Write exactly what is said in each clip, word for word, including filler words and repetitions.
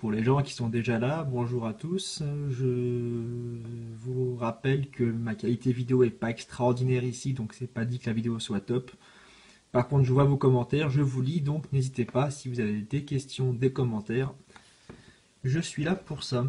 pour les gens qui sont déjà là, bonjour à tous. Je vous rappelle que ma qualité vidéo est pas extraordinaire ici, donc c'est pas dit que la vidéo soit top. Par contre, je vois vos commentaires, je vous lis, donc n'hésitez pas si vous avez des questions, des commentaires. Je suis là pour ça.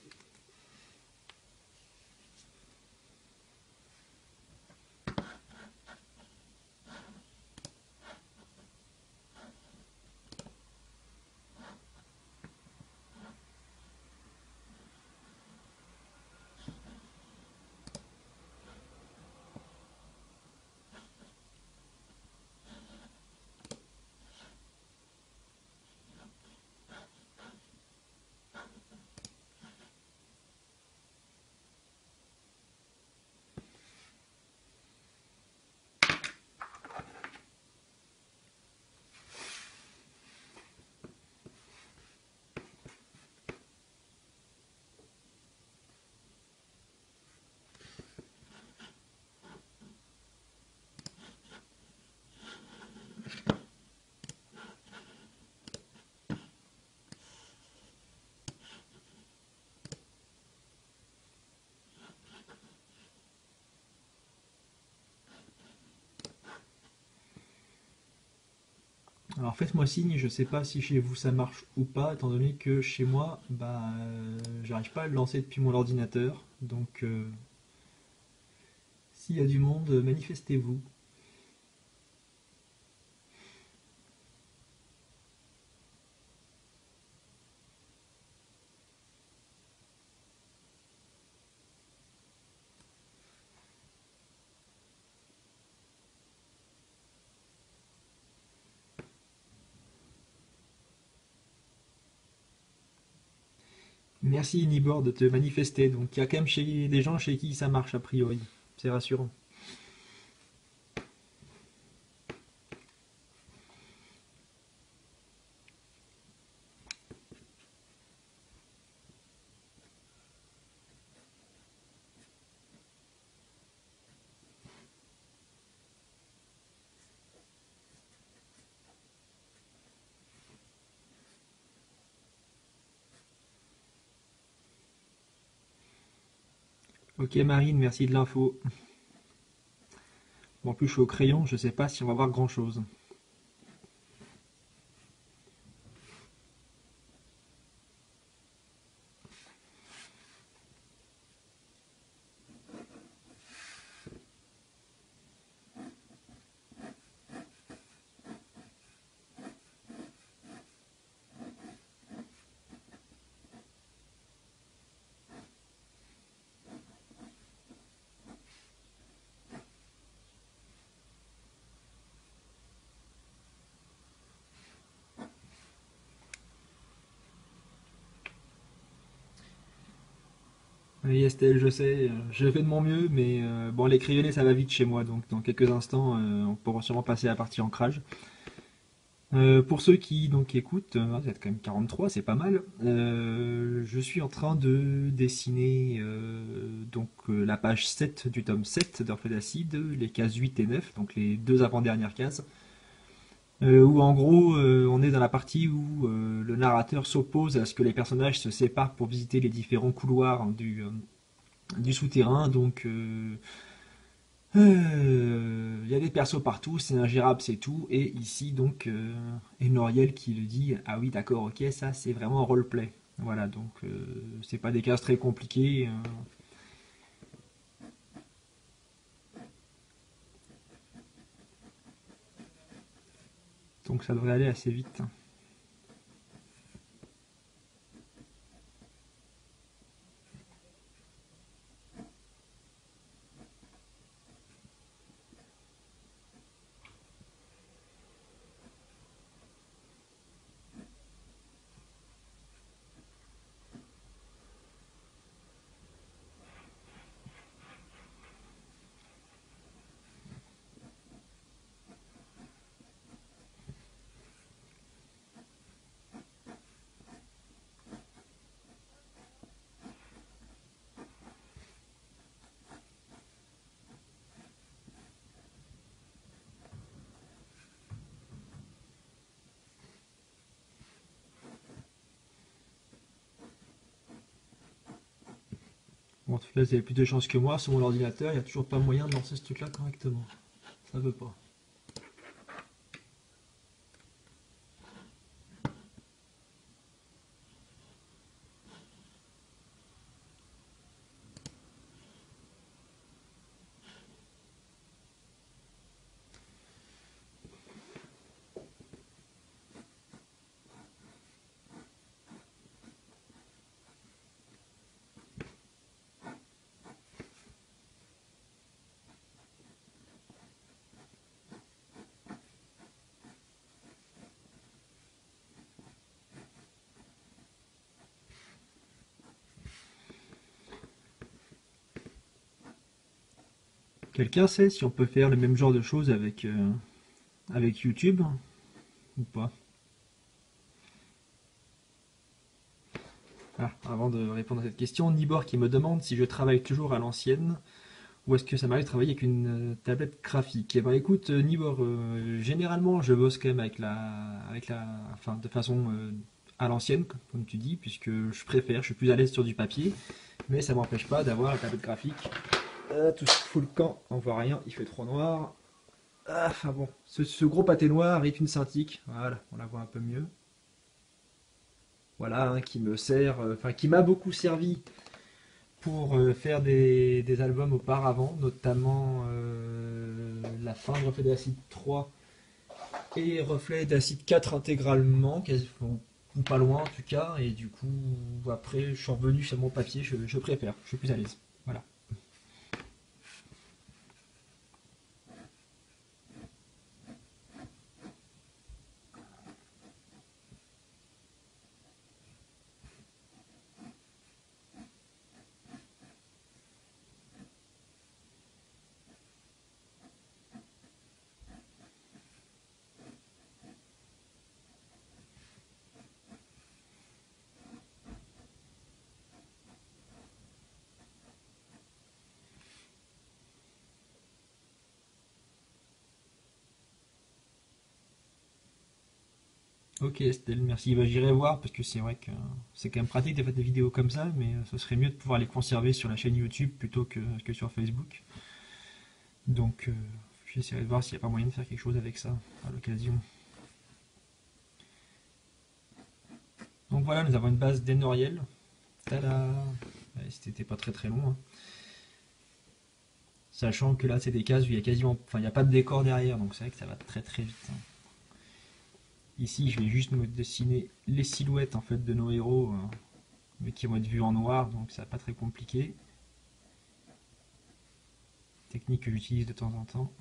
Alors faites-moi signe, je sais pas si chez vous ça marche ou pas, étant donné que chez moi, bah, euh, j'arrive pas à le lancer depuis mon ordinateur. Donc euh, s'il y a du monde, manifestez-vous. Merci Nibor de te manifester. Donc il y a quand même chez des gens chez qui ça marche a priori. C'est rassurant. Ok Marine, merci de l'info. Bon, en plus je suis au crayon, je sais pas si on va voir grand chose. Oui Estelle, je sais, euh, je fais de mon mieux, mais euh, bon les crayonnés ça va vite chez moi, donc dans quelques instants euh, on pourra sûrement passer à la partie ancrage. Euh, pour ceux qui donc écoutent, euh, vous êtes quand même quarante-trois, c'est pas mal. Euh, je suis en train de dessiner euh, donc euh, la page sept du tome sept d'Orphée d'Acide, les cases huit et neuf, donc les deux avant-dernières cases, euh, où en gros euh, on est dans la partie où euh, le narrateur s'oppose à ce que les personnages se séparent pour visiter les différents couloirs du, euh, du souterrain. Donc euh, Euh, Il y a des persos partout, c'est ingérable, c'est tout. Et ici, donc, euh, et Noriel qui le dit, ah oui, d'accord, ok, ça c'est vraiment un roleplay. Voilà, donc euh, c'est pas des cases très compliquées, euh, donc ça devrait aller assez vite. Bon, en tout cas, vous avez plus de chance que moi. Sur mon ordinateur, il n'y a toujours pas moyen de lancer ce truc-là correctement. Ça veut pas. Quelqu'un sait si on peut faire le même genre de choses avec, euh, avec YouTube ou pas? Ah, avant de répondre à cette question, Nibor qui me demande si je travaille toujours à l'ancienne ou est-ce que ça m'arrive de travailler avec une euh, tablette graphique. Eh ben écoute, euh, Nibor, euh, généralement je bosse quand même avec la, avec la, enfin de façon euh, à l'ancienne, comme comme tu dis, puisque je préfère, je suis plus à l'aise sur du papier, mais ça m'empêche pas d'avoir la tablette graphique. Euh, tout se fout le camp, on voit rien, il fait trop noir. Ah, enfin bon, ce, ce gros pâté noir est une Cintiq, voilà, on la voit un peu mieux. Voilà, hein, qui me sert, euh, enfin qui m'a beaucoup servi pour euh, faire des, des albums auparavant, notamment euh, la fin de Reflet d'acide trois et Reflet d'acide quatre intégralement, quasi- bon, ou pas loin en tout cas, et du coup après je suis revenu sur mon papier, je, je préfère, je suis plus à l'aise. Voilà. Ok Estelle, merci. Bah, j'irai voir parce que c'est vrai que c'est quand même pratique de faire des vidéos comme ça, mais euh, ce serait mieux de pouvoir les conserver sur la chaîne YouTube plutôt que, que sur Facebook. Donc euh, j'essaierai de voir s'il n'y a pas moyen de faire quelque chose avec ça à l'occasion. Donc voilà, nous avons une base d'Enoriel. Tada! Ouais, c'était pas très très long, hein. Sachant que là c'est des cases où il y a quasiment, enfin il n'y a pas de décor derrière, donc c'est vrai que ça va très très vite, hein. Ici je vais juste me dessiner les silhouettes en fait de nos héros, hein, mais qui vont être vus en noir, donc ça va pas très compliqué. Technique que j'utilise de temps en temps.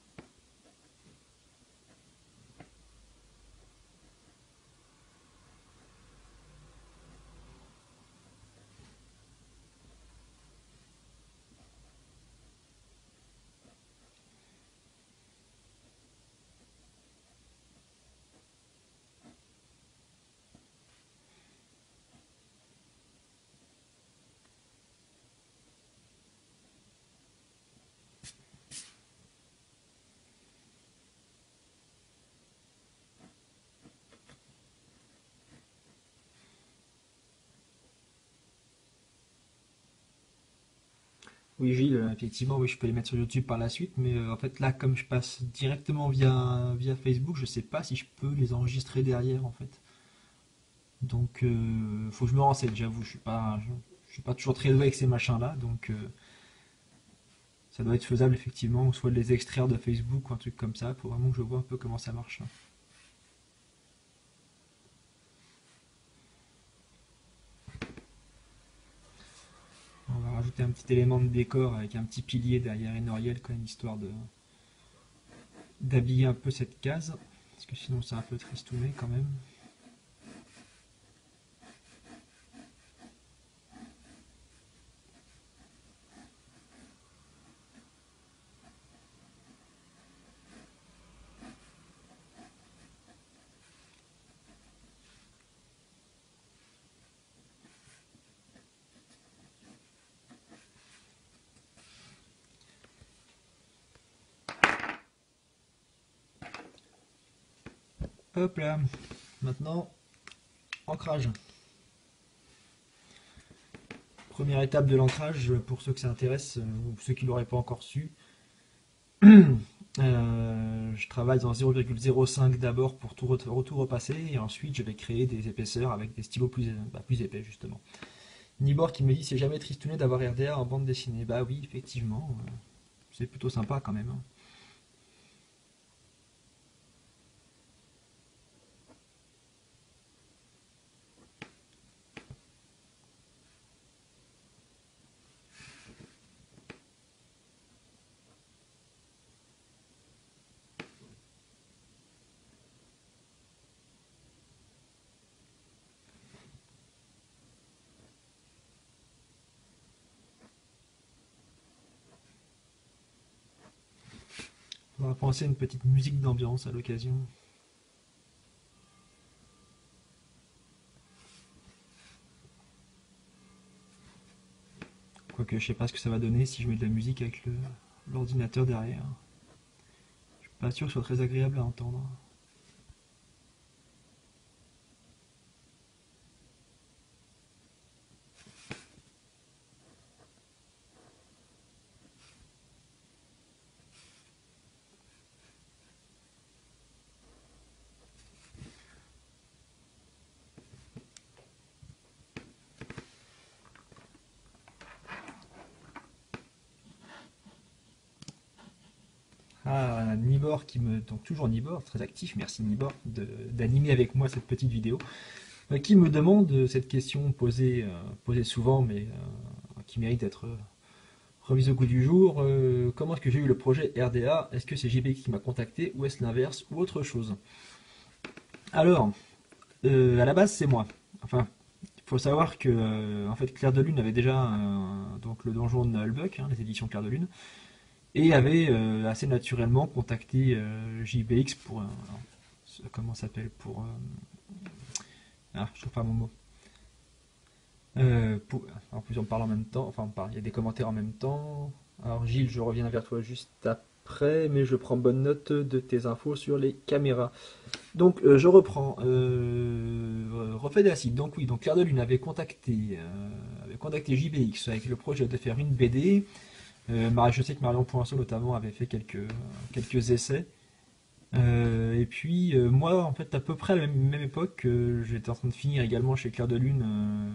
Oui Gilles, euh, effectivement oui je peux les mettre sur YouTube par la suite, mais euh, en fait là comme je passe directement via, via Facebook, je sais pas si je peux les enregistrer derrière en fait. Donc euh, faut que je me renseigne, j'avoue, je suis pas, je, je suis pas toujours très doué avec ces machins là, donc euh, ça doit être faisable effectivement, ou soit de les extraire de Facebook ou un truc comme ça, faut vraiment que je vois un peu comment ça marche, hein. On va rajouter un petit élément de décor avec un petit pilier derrière Enoriel quand même, histoire de d'habiller un peu cette case, parce que sinon c'est un peu tristouné quand même. Hop là, maintenant, ancrage. Première étape de l'ancrage, pour ceux que ça intéresse, euh, ou ceux qui ne l'auraient pas encore su. Euh, je travaille dans zéro virgule zéro cinq d'abord pour tout, re- tout repasser, et ensuite je vais créer des épaisseurs avec des stylos plus, bah, plus épais justement. Nibor qui me dit c'est jamais tristouné d'avoir R D A en bande dessinée. Bah oui, effectivement, euh, c'est plutôt sympa quand même, hein. On va penser à une petite musique d'ambiance à l'occasion. Quoique je sais pas ce que ça va donner si je mets de la musique avec le- l'ordinateur derrière. Je suis pas sûr que ce soit très agréable à entendre. Ah, Nibor qui me. Donc toujours Nibor, très actif, merci Nibor de- d'animer avec moi cette petite vidéo. Euh, qui me demande euh, cette question posée, euh, posée souvent, mais euh, qui mérite d'être euh, remise au goût du jour. Euh, comment est-ce que j'ai eu le projet R D A? Est-ce que c'est J B X qui m'a contacté ou est-ce l'inverse ou autre chose? Alors, euh, à la base, c'est moi. Enfin, il faut savoir que euh, en fait, Clair de Lune avait déjà euh, donc le donjon de Nullbuck, hein, les éditions Clair de Lune, et avait euh, assez naturellement contacté euh, J B X pour un- comment ça s'appelle pour euh, ah, je trouve pas mon mot. Euh, pour- en plus, on parle en même temps. Enfin, on parle. Il y a des commentaires en même temps. Alors, Gilles, je reviens vers toi juste après, mais je prends bonne note de tes infos sur les caméras. Donc, euh, je reprends. Euh, refait d'acide. Donc, oui, donc Clair de Lune avait contacté, euh, avait contacté J B X avec le projet de faire une B D. Euh, Mar- je sais que Marion Poinceau, notamment, avait fait quelques, quelques essais. Euh, et puis, euh, moi, en fait, à peu près à la même, même époque, euh, j'étais en train de finir également chez Clair de Lune. euh,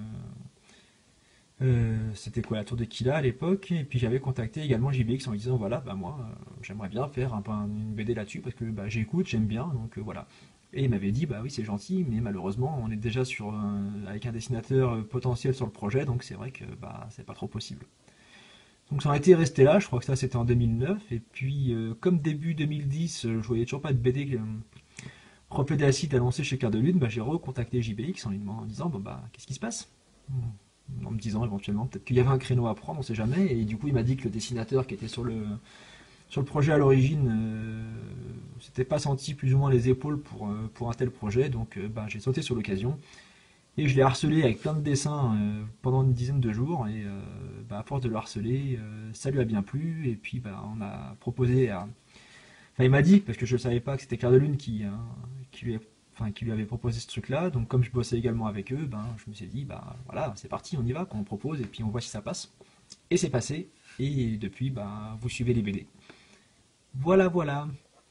Euh, c'était quoi la tour de Kila à l'époque, et puis j'avais contacté également J B X en lui disant voilà, bah moi euh, j'aimerais bien faire un, peu un- une B D là-dessus parce que bah, j'écoute, j'aime bien, donc euh, voilà. Et il m'avait dit bah oui c'est gentil, mais malheureusement on est déjà sur un- avec un dessinateur euh, potentiel sur le projet, donc c'est vrai que bah c'est pas trop possible. Donc ça a été resté là, je crois que ça c'était en deux mille neuf, et puis euh, comme début deux mille dix, euh, je voyais toujours pas de B D euh, reflet d'acide annoncé chez Clair de Lune, bah, j'ai recontacté J B X en lui demandant- en disant bon bah qu'est-ce qui se passe? En me disant éventuellement peut-être qu'il y avait un créneau à prendre, on sait jamais. Et du coup, il m'a dit que le dessinateur qui était sur le, sur le projet à l'origine euh, s'était pas senti plus ou moins les épaules pour, euh, pour un tel projet. Donc euh, bah, j'ai sauté sur l'occasion et je l'ai harcelé avec plein de dessins euh, pendant une dizaine de jours. Et euh, bah, à force de le harceler, euh, ça lui a bien plu. Et puis bah, on a proposé à. Enfin, il m'a dit, parce que je ne savais pas que c'était Clair de Lune qui, hein, qui lui a enfin, qui lui avait proposé ce truc-là. Donc comme je bossais également avec eux, ben, je me suis dit, bah voilà, c'est parti, on y va, qu'on propose, et puis on voit si ça passe. Et c'est passé, et depuis, bah, vous suivez les B D. Voilà, voilà,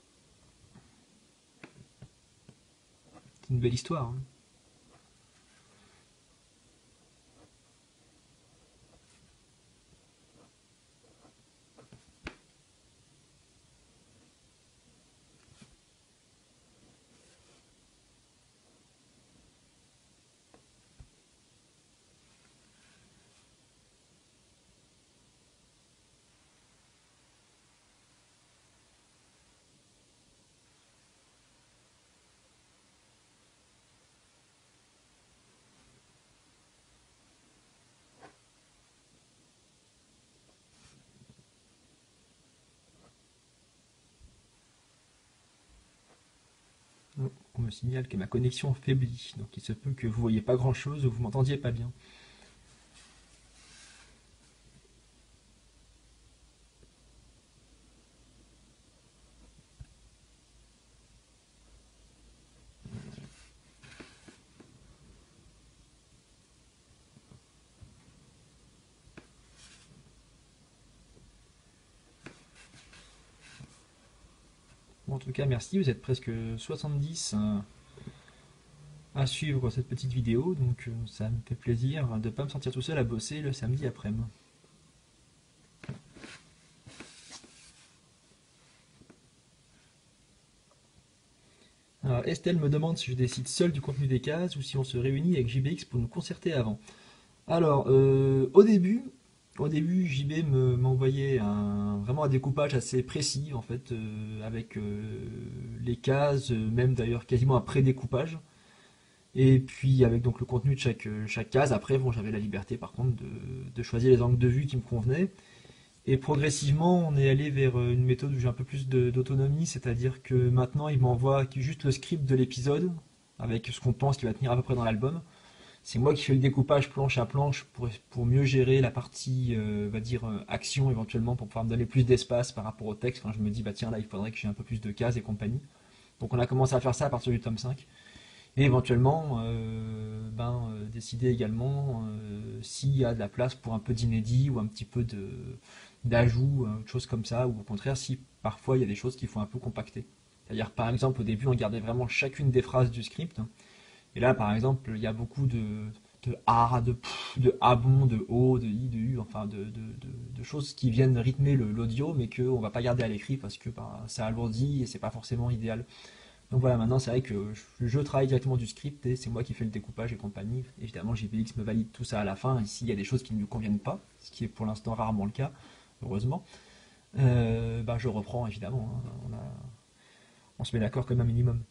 c'est une belle histoire, hein. On me signale que ma connexion faiblit, donc il se peut que vous voyez pas grand-chose ou vous m'entendiez pas bien. Bon, en tout cas, merci, vous êtes presque soixante-dix hein, à suivre cette petite vidéo, donc euh, ça me fait plaisir de ne pas me sentir tout seul à bosser le samedi après-midi. Alors, Estelle me demande si je décide seul du contenu des cases ou si on se réunit avec J B X pour nous concerter avant. Alors, euh, au début, au début, J B me- m'envoyait un, vraiment un découpage assez précis, en fait, euh, avec euh, les cases, euh, même d'ailleurs quasiment un pré-découpage. Et puis avec donc le contenu de chaque, euh, chaque case. Après, bon, j'avais la liberté par contre de, de choisir les angles de vue qui me convenaient. Et progressivement, on est allé vers euh, une méthode où j'ai un peu plus de- d'autonomie, c'est-à-dire que maintenant, il m'envoie juste le script de l'épisode, avec ce qu'on pense qu'il va tenir à peu près dans l'album. C'est moi qui fais le découpage planche à planche pour, pour mieux gérer la partie, euh, va dire, euh, action éventuellement, pour pouvoir me donner plus d'espace par rapport au texte. Enfin, je me dis, bah tiens, là, il faudrait que j'ai un peu plus de cases et compagnie. Donc on a commencé à faire ça à partir du tome cinq. Et éventuellement, euh, ben, euh, décider également euh, s'il y a de la place pour un peu d'inédit ou un petit peu de d'ajout, euh, autre chose comme ça, ou au contraire si parfois il y a des choses qu'il faut un peu compacter. C'est-à-dire par exemple au début on gardait vraiment chacune des phrases du script, et là par exemple il y a beaucoup de, de A, de pff, de A bon, de O, de I, de U, enfin de, de, de- de choses qui viennent rythmer le- l'audio mais qu'on ne va pas garder à l'écrit parce que ben, ça alourdit et c'est pas forcément idéal. Donc voilà, maintenant c'est vrai que je, je travaille directement du script et c'est moi qui fais le découpage et compagnie. Évidemment, J P X me valide tout ça à la fin et s'il y a des choses qui ne lui conviennent pas, ce qui est pour l'instant rarement le cas, heureusement, euh, bah, je reprends évidemment. Hein. On, a- on se met d'accord comme un minimum.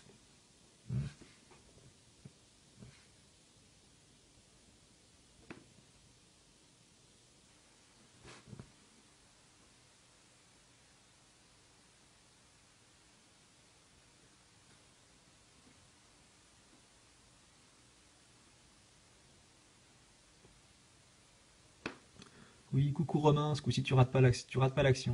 Oui, coucou Romain, ce coup-ci tu rates pas l'ac- tu rates pas l'action.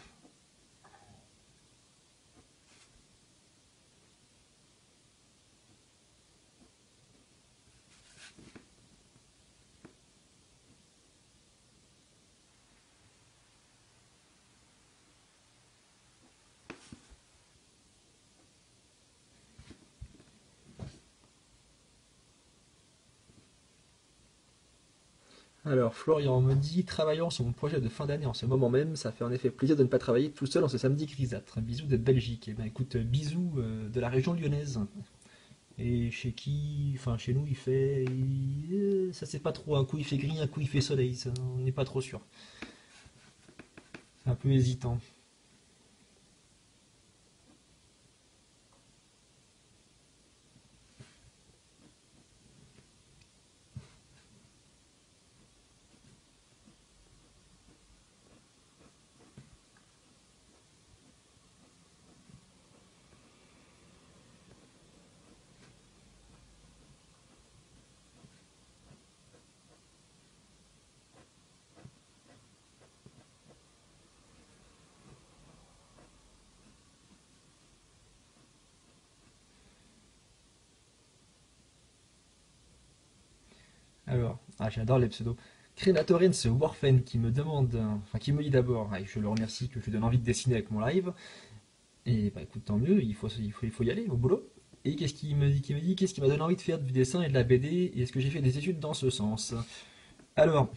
Alors, Florian me dit, travaillant sur mon projet de fin d'année en ce moment même, ça fait en effet plaisir de ne pas travailler tout seul en ce samedi grisâtre. Bisous de Belgique. Eh ben écoute, bisous euh, de la région lyonnaise. Et chez qui, enfin chez nous, il fait, il- euh, ça c'est pas trop. Un coup il fait gris, un coup il fait soleil. Ça, on n'est pas trop sûr. C'est un peu hésitant. Alors, ah, j'adore les pseudos. Crénatorens Warfen qui me demande, euh, enfin qui me dit d'abord, ah, je le remercie que je lui donne envie de dessiner avec mon live. Et bah écoute, tant mieux, il faut, il faut, il faut y aller au boulot. Et qu'est-ce qu'il me dit, qu'il me dit, qu'est-ce qui m'a donné envie de faire du dessin et de la B D, et est-ce que j'ai fait des études dans ce sens? Alors,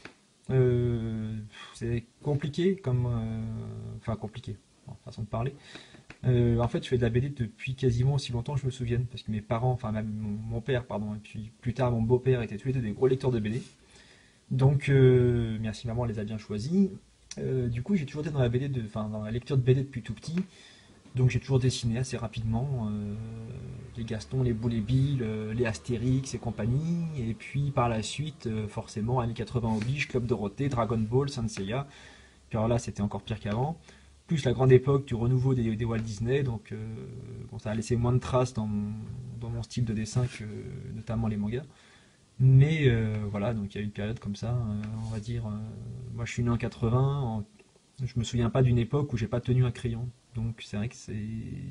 euh, c'est compliqué comme, euh, enfin compliqué, bon, façon de parler. Euh, en fait, je fais de la B D depuis quasiment aussi longtemps que je me souvienne, parce que mes parents, enfin même mon, mon père, pardon, et puis plus tard mon beau-père étaient tous les deux des gros lecteurs de B D. Donc, euh, merci maman les a bien choisis. Euh, du coup, j'ai toujours été dans la B D, de, enfin dans la lecture de B D depuis tout petit. Donc j'ai toujours dessiné assez rapidement euh, les Gaston, les Boulet Bill, euh, les Astérix et compagnie. Et puis par la suite, euh, forcément, années quatre-vingts oblige, Club Dorothée, Dragon Ball, Saint Seiya. Puis alors là, c'était encore pire qu'avant. Plus la grande époque du renouveau des, des Walt Disney. Donc euh, bon, ça a laissé moins de traces dans mon, dans mon style de dessin que notamment les mangas. Mais euh, voilà, donc il y a eu une période comme ça, euh, on va dire. Euh, moi je suis né en quatre-vingts, en- je me souviens pas d'une époque où j'ai pas tenu un crayon. Donc c'est vrai que c'est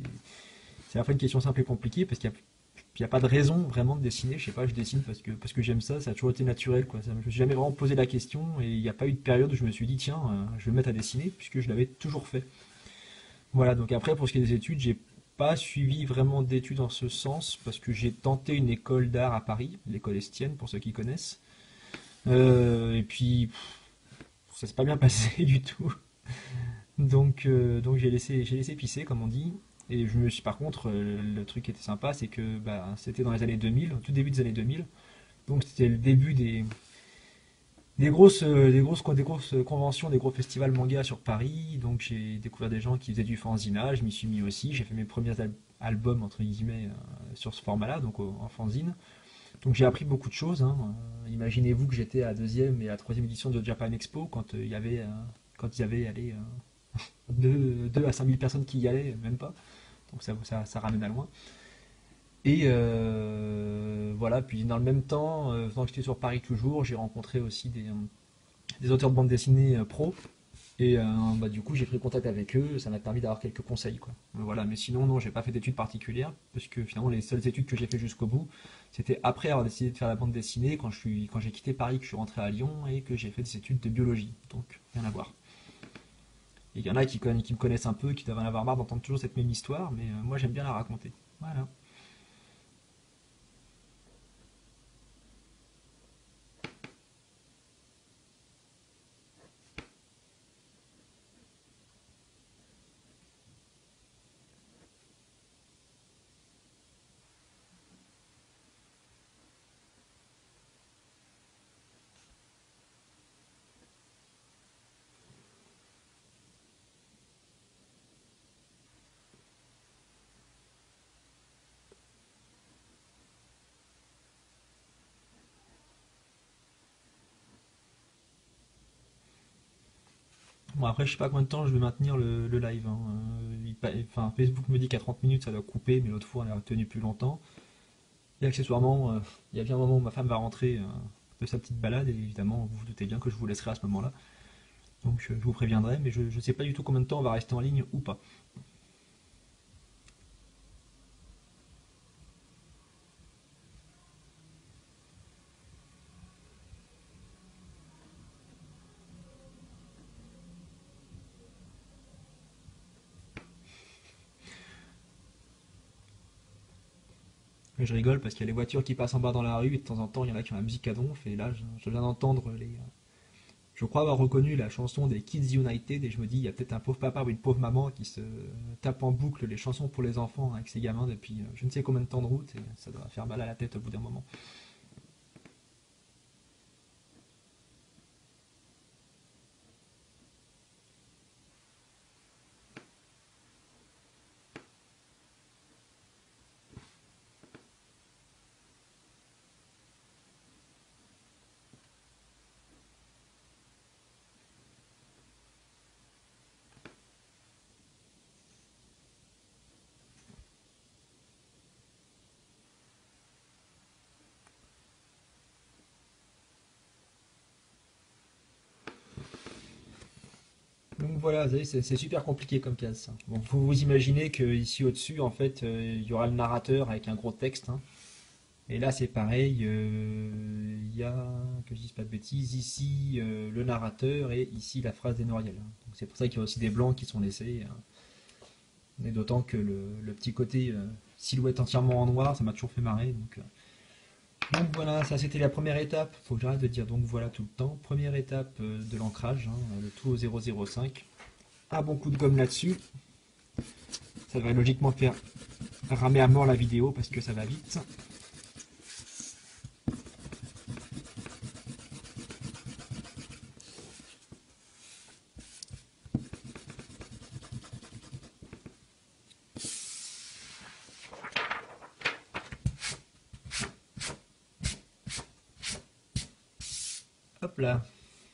c'est à la fois une question simple et compliquée parce qu'il n'y a, il y a pas de raison vraiment de dessiner. Je sais pas, je dessine parce que, parce que j'aime ça, ça a toujours été naturel. Quoi. Ça, je me suis jamais vraiment posé la question et il n'y a pas eu de période où je me suis dit tiens, euh, je vais me mettre à dessiner puisque je l'avais toujours fait. Voilà, donc après, pour ce qui est des études, j'ai pas suivi vraiment d'études en ce sens, parce que j'ai tenté une école d'art à Paris, l'école Estienne, pour ceux qui connaissent. Euh, et puis, pff, ça s'est pas bien passé du tout. Donc, euh, donc j'ai laissé, j'ai laissé pisser, comme on dit. Et je me suis, par contre, euh, le truc qui était sympa, c'est que bah, c'était dans les années deux mille, au tout début des années deux mille. Donc c'était le début des, des grosses, euh, des grosses, des grosses conventions, des gros festivals manga sur Paris. Donc j'ai découvert des gens qui faisaient du fanzinage, je m'y suis mis aussi. J'ai fait mes premiers al- albums, entre guillemets, euh, sur ce format-là, donc au- en fanzine. Donc j'ai appris beaucoup de choses, hein. Euh, imaginez-vous que j'étais à la deuxième et à la troisième édition de Japan Expo quand euh, il y avait, euh, quand il y avait allez, euh, deux à cinq mille personnes qui y allaient, même pas. Donc ça, ça, ça ramène à loin. Et euh, voilà, puis dans le même temps, euh, pendant que j'étais sur Paris toujours, j'ai rencontré aussi des, euh, des auteurs de bande dessinée euh, pro. Et euh, bah, du coup, j'ai pris contact avec eux, ça m'a permis d'avoir quelques conseils, quoi. Voilà, mais sinon, non, j'ai pas fait d'études particulières, parce que finalement, les seules études que j'ai fait jusqu'au bout, c'était après avoir décidé de faire la bande dessinée, quand je suis, quand j'ai quitté Paris, que je suis rentré à Lyon, et que j'ai fait des études de biologie. Donc, rien à voir. Et il y en a qui, conna- qui me connaissent un peu, qui doivent en avoir marre d'entendre toujours cette même histoire, mais euh, moi, j'aime bien la raconter. Voilà. Bon, après, je sais pas combien de temps je vais maintenir le, le live, hein. Euh, il pa- enfin, Facebook me dit qu'à trente minutes, ça doit couper, mais l'autre fois, on a tenu plus longtemps. Et accessoirement, euh, il y a bien un moment où ma femme va rentrer euh, de sa petite balade, et évidemment, vous vous doutez bien que je vous laisserai à ce moment-là. Donc, je, je vous préviendrai, mais je ne sais pas du tout combien de temps on va rester en ligne ou pas. Mais je rigole parce qu'il y a les voitures qui passent en bas dans la rue, et de temps en temps, il y en a qui ont la musique à donf, et là, je, je viens d'entendre les. euh, Je crois avoir reconnu la chanson des Kids United, et je me dis, il y a peut-être un pauvre papa ou une pauvre maman qui se tape en boucle les chansons pour les enfants avec ses gamins depuis euh, je ne sais combien de temps de route, et ça doit faire mal à la tête au bout d'un moment. Donc voilà, vous savez, c'est c'est super compliqué comme case, ça. Bon, faut vous imaginer que ici au-dessus, en fait, euh, il y aura le narrateur avec un gros texte, hein. Et là, c'est pareil, euh, il y a, que je dise pas de bêtises, ici euh, le narrateur et ici la phrase des Noiriel, hein. Donc c'est pour ça qu'il y a aussi des blancs qui sont laissés, hein. Et d'autant que le, le petit côté euh, silhouette entièrement en noir, ça m'a toujours fait marrer. Donc, euh, donc voilà, ça c'était la première étape. Faut que j'arrête de dire donc voilà tout le temps. Première étape euh, de l'ancrage, hein, le tout au zéro zéro cinq. Un bon coup de gomme là-dessus. Ça devrait logiquement faire ramer à mort la vidéo parce que ça va vite. Hop là.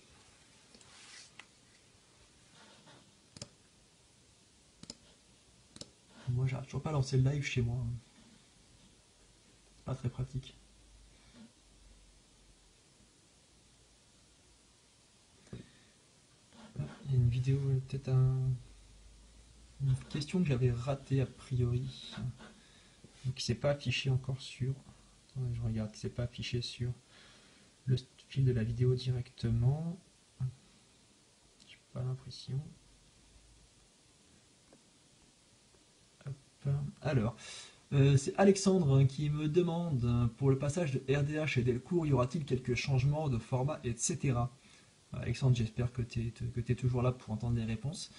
Moi j'arrive toujours pas à lancer le live chez moi, hein. Pas très pratique. Ah, il y a une vidéo, peut-être un... une question que j'avais ratée a priori, qui s'est pas affichée encore sur. Attendez, je regarde, qui s'est pas affiché sur le fil de la vidéo directement. J'ai pas l'impression. Alors, euh, c'est Alexandre qui me demande euh, pour le passage de R D H et Delcourt, y aura-t-il quelques changements de format, et cetera. Alexandre, j'espère que tu es, toujours là pour entendre les réponses.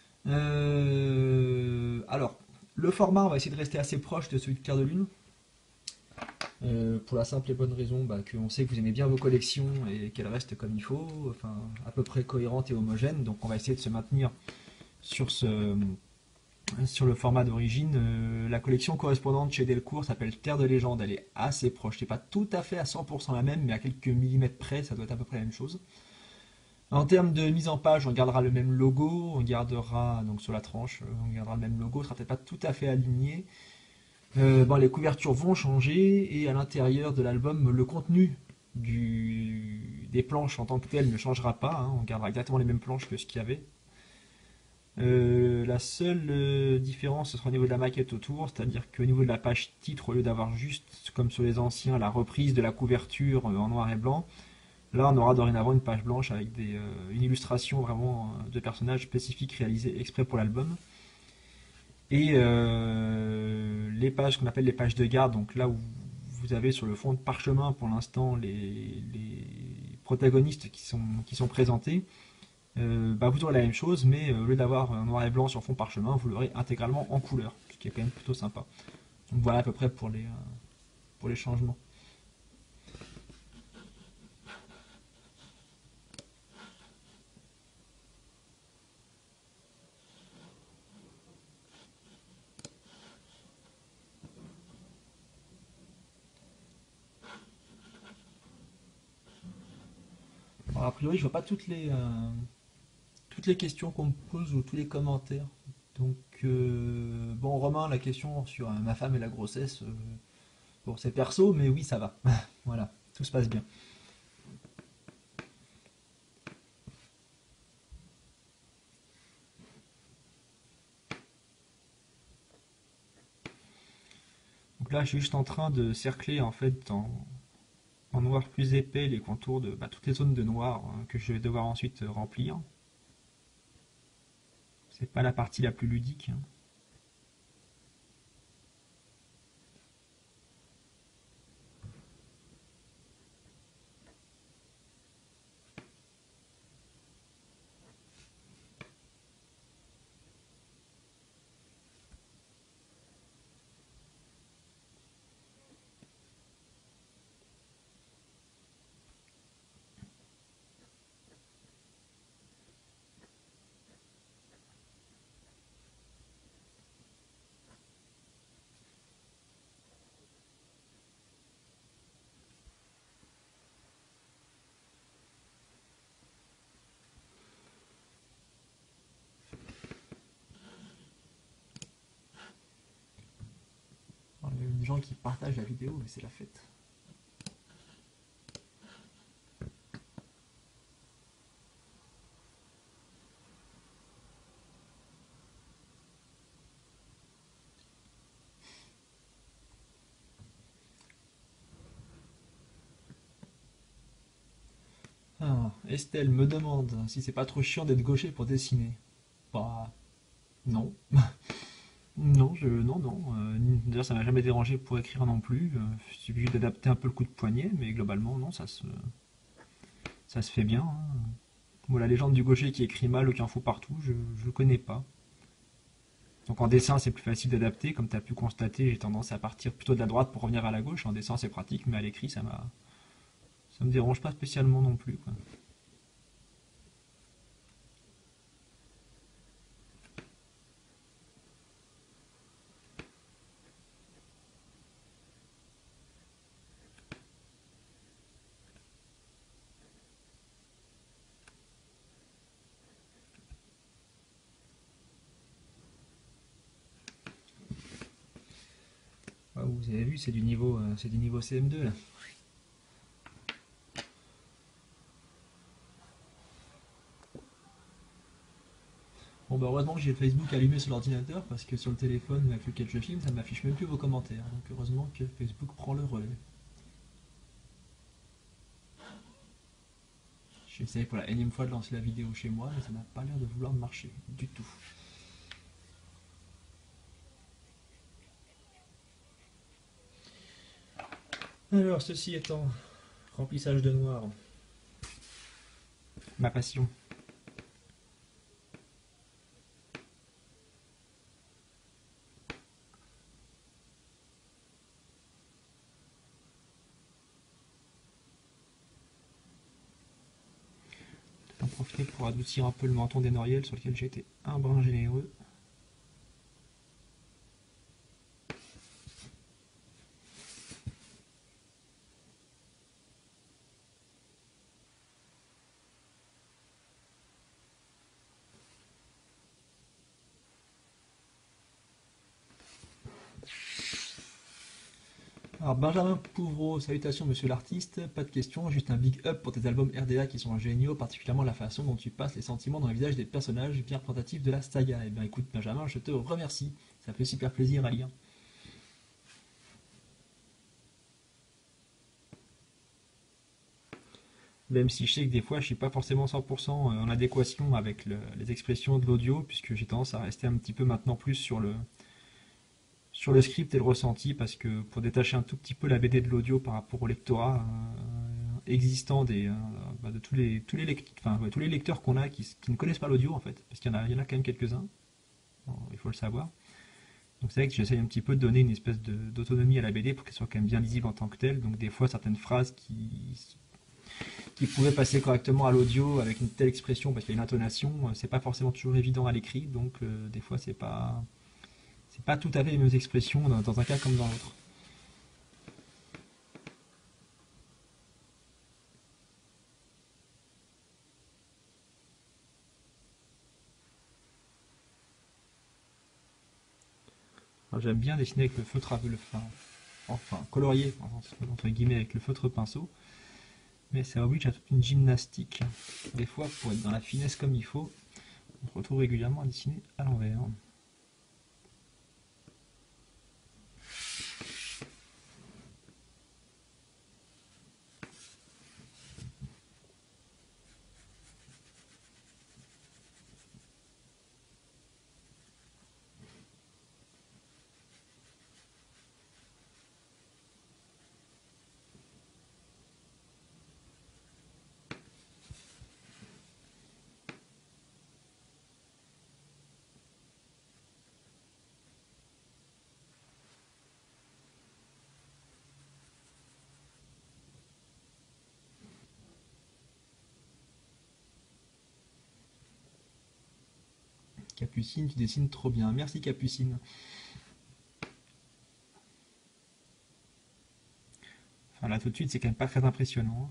Euh, alors, le format, on va essayer de rester assez proche de celui de Clair de Lune. Euh, pour la simple et bonne raison bah, qu'on sait que vous aimez bien vos collections et qu'elles restent comme il faut, enfin à peu près cohérentes et homogènes. Donc on va essayer de se maintenir sur, ce, sur le format d'origine. Euh, la collection correspondante chez Delcourt s'appelle Terre de légende. Elle est assez proche. C'est pas tout à fait à cent pour cent la même, mais à quelques millimètres près, ça doit être à peu près la même chose. En termes de mise en page, on gardera le même logo, on gardera donc sur la tranche, on gardera le même logo, ce sera peut-être pas tout à fait aligné. Euh, bon, les couvertures vont changer et à l'intérieur de l'album, le contenu du, des planches en tant que tel ne changera pas. Hein, on gardera exactement les mêmes planches que ce qu'il y avait. Euh, la seule euh, différence ce sera au niveau de la maquette autour, c'est-à-dire qu'au niveau de la page titre, au lieu d'avoir juste comme sur les anciens la reprise de la couverture en noir et blanc, là on aura dorénavant une page blanche avec des, euh, une illustration vraiment de personnages spécifiques réalisés exprès pour l'album. Et euh, les pages qu'on appelle les pages de garde, donc là où vous avez sur le fond de parchemin pour l'instant les, les protagonistes qui sont, qui sont présentés, euh, bah vous aurez la même chose, mais euh, au lieu d'avoir un noir et blanc sur fond parchemin, vous l'aurez intégralement en couleur, ce qui est quand même plutôt sympa. Donc voilà à peu près pour les, euh, pour les changements. Alors, a priori, je vois pas toutes les, euh, toutes les questions qu'on me pose ou tous les commentaires. Donc, euh, bon, Romain, la question sur euh, ma femme et la grossesse, euh, bon, c'est perso, mais oui, ça va. Voilà, tout se passe bien. Donc là, je suis juste en train de cercler en fait en, en noir plus épais les contours de bah, toutes les zones de noir hein, que je vais devoir ensuite euh, remplir. C'est pas la partie la plus ludique, hein. Alors, il y a des gens qui partagent la vidéo, mais c'est la fête. Ah, Estelle me demande si c'est pas trop chiant d'être gaucher pour dessiner. Bah, non. Non, je, non, non. Euh, D'ailleurs, ça m'a jamais dérangé pour écrire non plus. Euh, il suffit d'adapter un peu le coup de poignet, mais globalement, non, ça se, ça se fait bien. Hein. Moi, la légende du gaucher qui écrit mal ou qui en fout partout, je ne le connais pas. Donc en dessin, c'est plus facile d'adapter. Comme tu as pu constater, j'ai tendance à partir plutôt de la droite pour revenir à la gauche. En dessin, c'est pratique, mais à l'écrit, ça m'a, ça me dérange pas spécialement non plus, quoi. Ah, vous avez vu, c'est du niveau, euh, c'est du niveau C M deux là. Bon bah heureusement que j'ai Facebook allumé sur l'ordinateur parce que sur le téléphone avec lequel je filme, ça ne m'affiche même plus vos commentaires. Donc heureusement que Facebook prend le relais. J'ai essayé pour la énième fois de lancer la vidéo chez moi, mais ça n'a pas l'air de vouloir marcher du tout. Alors, ceci étant, remplissage de noir, ma passion. J'en profiter pour adoucir un peu le menton des Noriel sur lequel j'ai été un brin généreux. Alors Benjamin Pouvreau, salutations monsieur l'artiste, pas de question, juste un big up pour tes albums R D A qui sont géniaux, particulièrement la façon dont tu passes les sentiments dans les visages des personnages bien représentatifs de la saga. Eh bien écoute Benjamin, je te remercie, ça fait super plaisir à lire. Même si je sais que des fois je suis pas forcément cent pour cent en adéquation avec le- les expressions de l'audio, puisque j'ai tendance à rester un petit peu maintenant plus sur le, sur le script et le ressenti, parce que pour détacher un tout petit peu la B D de l'audio par rapport au lectorat euh, existant des, euh, bah, de tous les, tous les, lect- enfin, ouais, tous les lecteurs qu'on a qui, qui ne connaissent pas l'audio en fait, parce qu'il y en a, il y en a quand même quelques-uns, bon, il faut le savoir. Donc c'est vrai que j'essaye un petit peu de donner une espèce de- d'autonomie à la B D pour qu'elle soit quand même bien lisible en tant que telle. Donc des fois certaines phrases qui, qui pouvaient passer correctement à l'audio avec une telle expression parce qu'il y a une intonation, euh, c'est pas forcément toujours évident à l'écrit. Donc euh, des fois c'est pas c'est pas tout à fait les mêmes expressions dans, dans un cas comme dans l'autre. Alors, j'aime bien dessiner avec le feutre à le enfin, enfin colorier entre guillemets avec le feutre pinceau, mais ça oblige à toute une gymnastique. Des fois pour être dans la finesse comme il faut, on se retrouve régulièrement à dessiner à l'envers. Capucine, tu dessines trop bien. Merci Capucine. Enfin là tout de suite c'est quand même pas très impressionnant.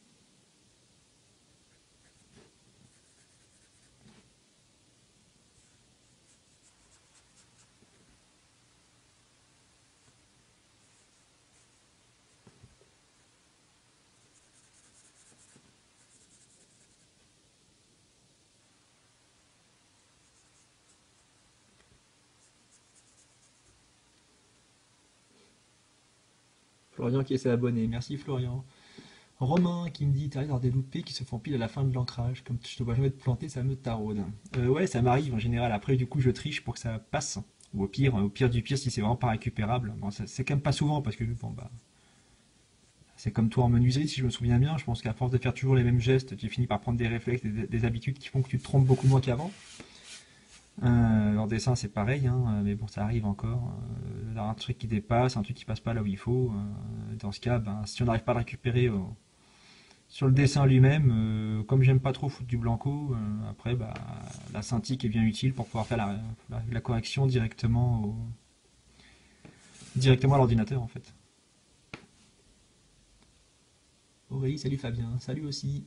Florian qui s'est abonné, merci Florian. Romain qui me dit t'arrives à avoir des loupés qui se font pile à la fin de l'ancrage, comme je te vois jamais te planter, ça me taraude. Euh, ouais, ça m'arrive en général. Après, du coup, je triche pour que ça passe. Ou au pire, au pire du pire, si c'est vraiment pas récupérable. Bon, ça- c'est quand même pas souvent parce que bon bah, c'est comme toi en menuiserie, si je me souviens bien. Je pense qu'à force de faire toujours les mêmes gestes, tu finis par prendre des réflexes, des, des habitudes qui font que tu te trompes beaucoup moins qu'avant. Euh, en dessin, c'est pareil, hein, mais bon, ça arrive encore. Euh, un truc qui dépasse, un truc qui passe pas là où il faut. Euh, dans ce cas, ben, si on n'arrive pas à le récupérer au, sur le dessin lui-même, euh, comme j'aime pas trop foutre du blanco, euh, après bah, la synthique est bien utile pour pouvoir faire la, la- la correction directement, au- directement à l'ordinateur en fait. Aurélie, salut Fabien, salut aussi.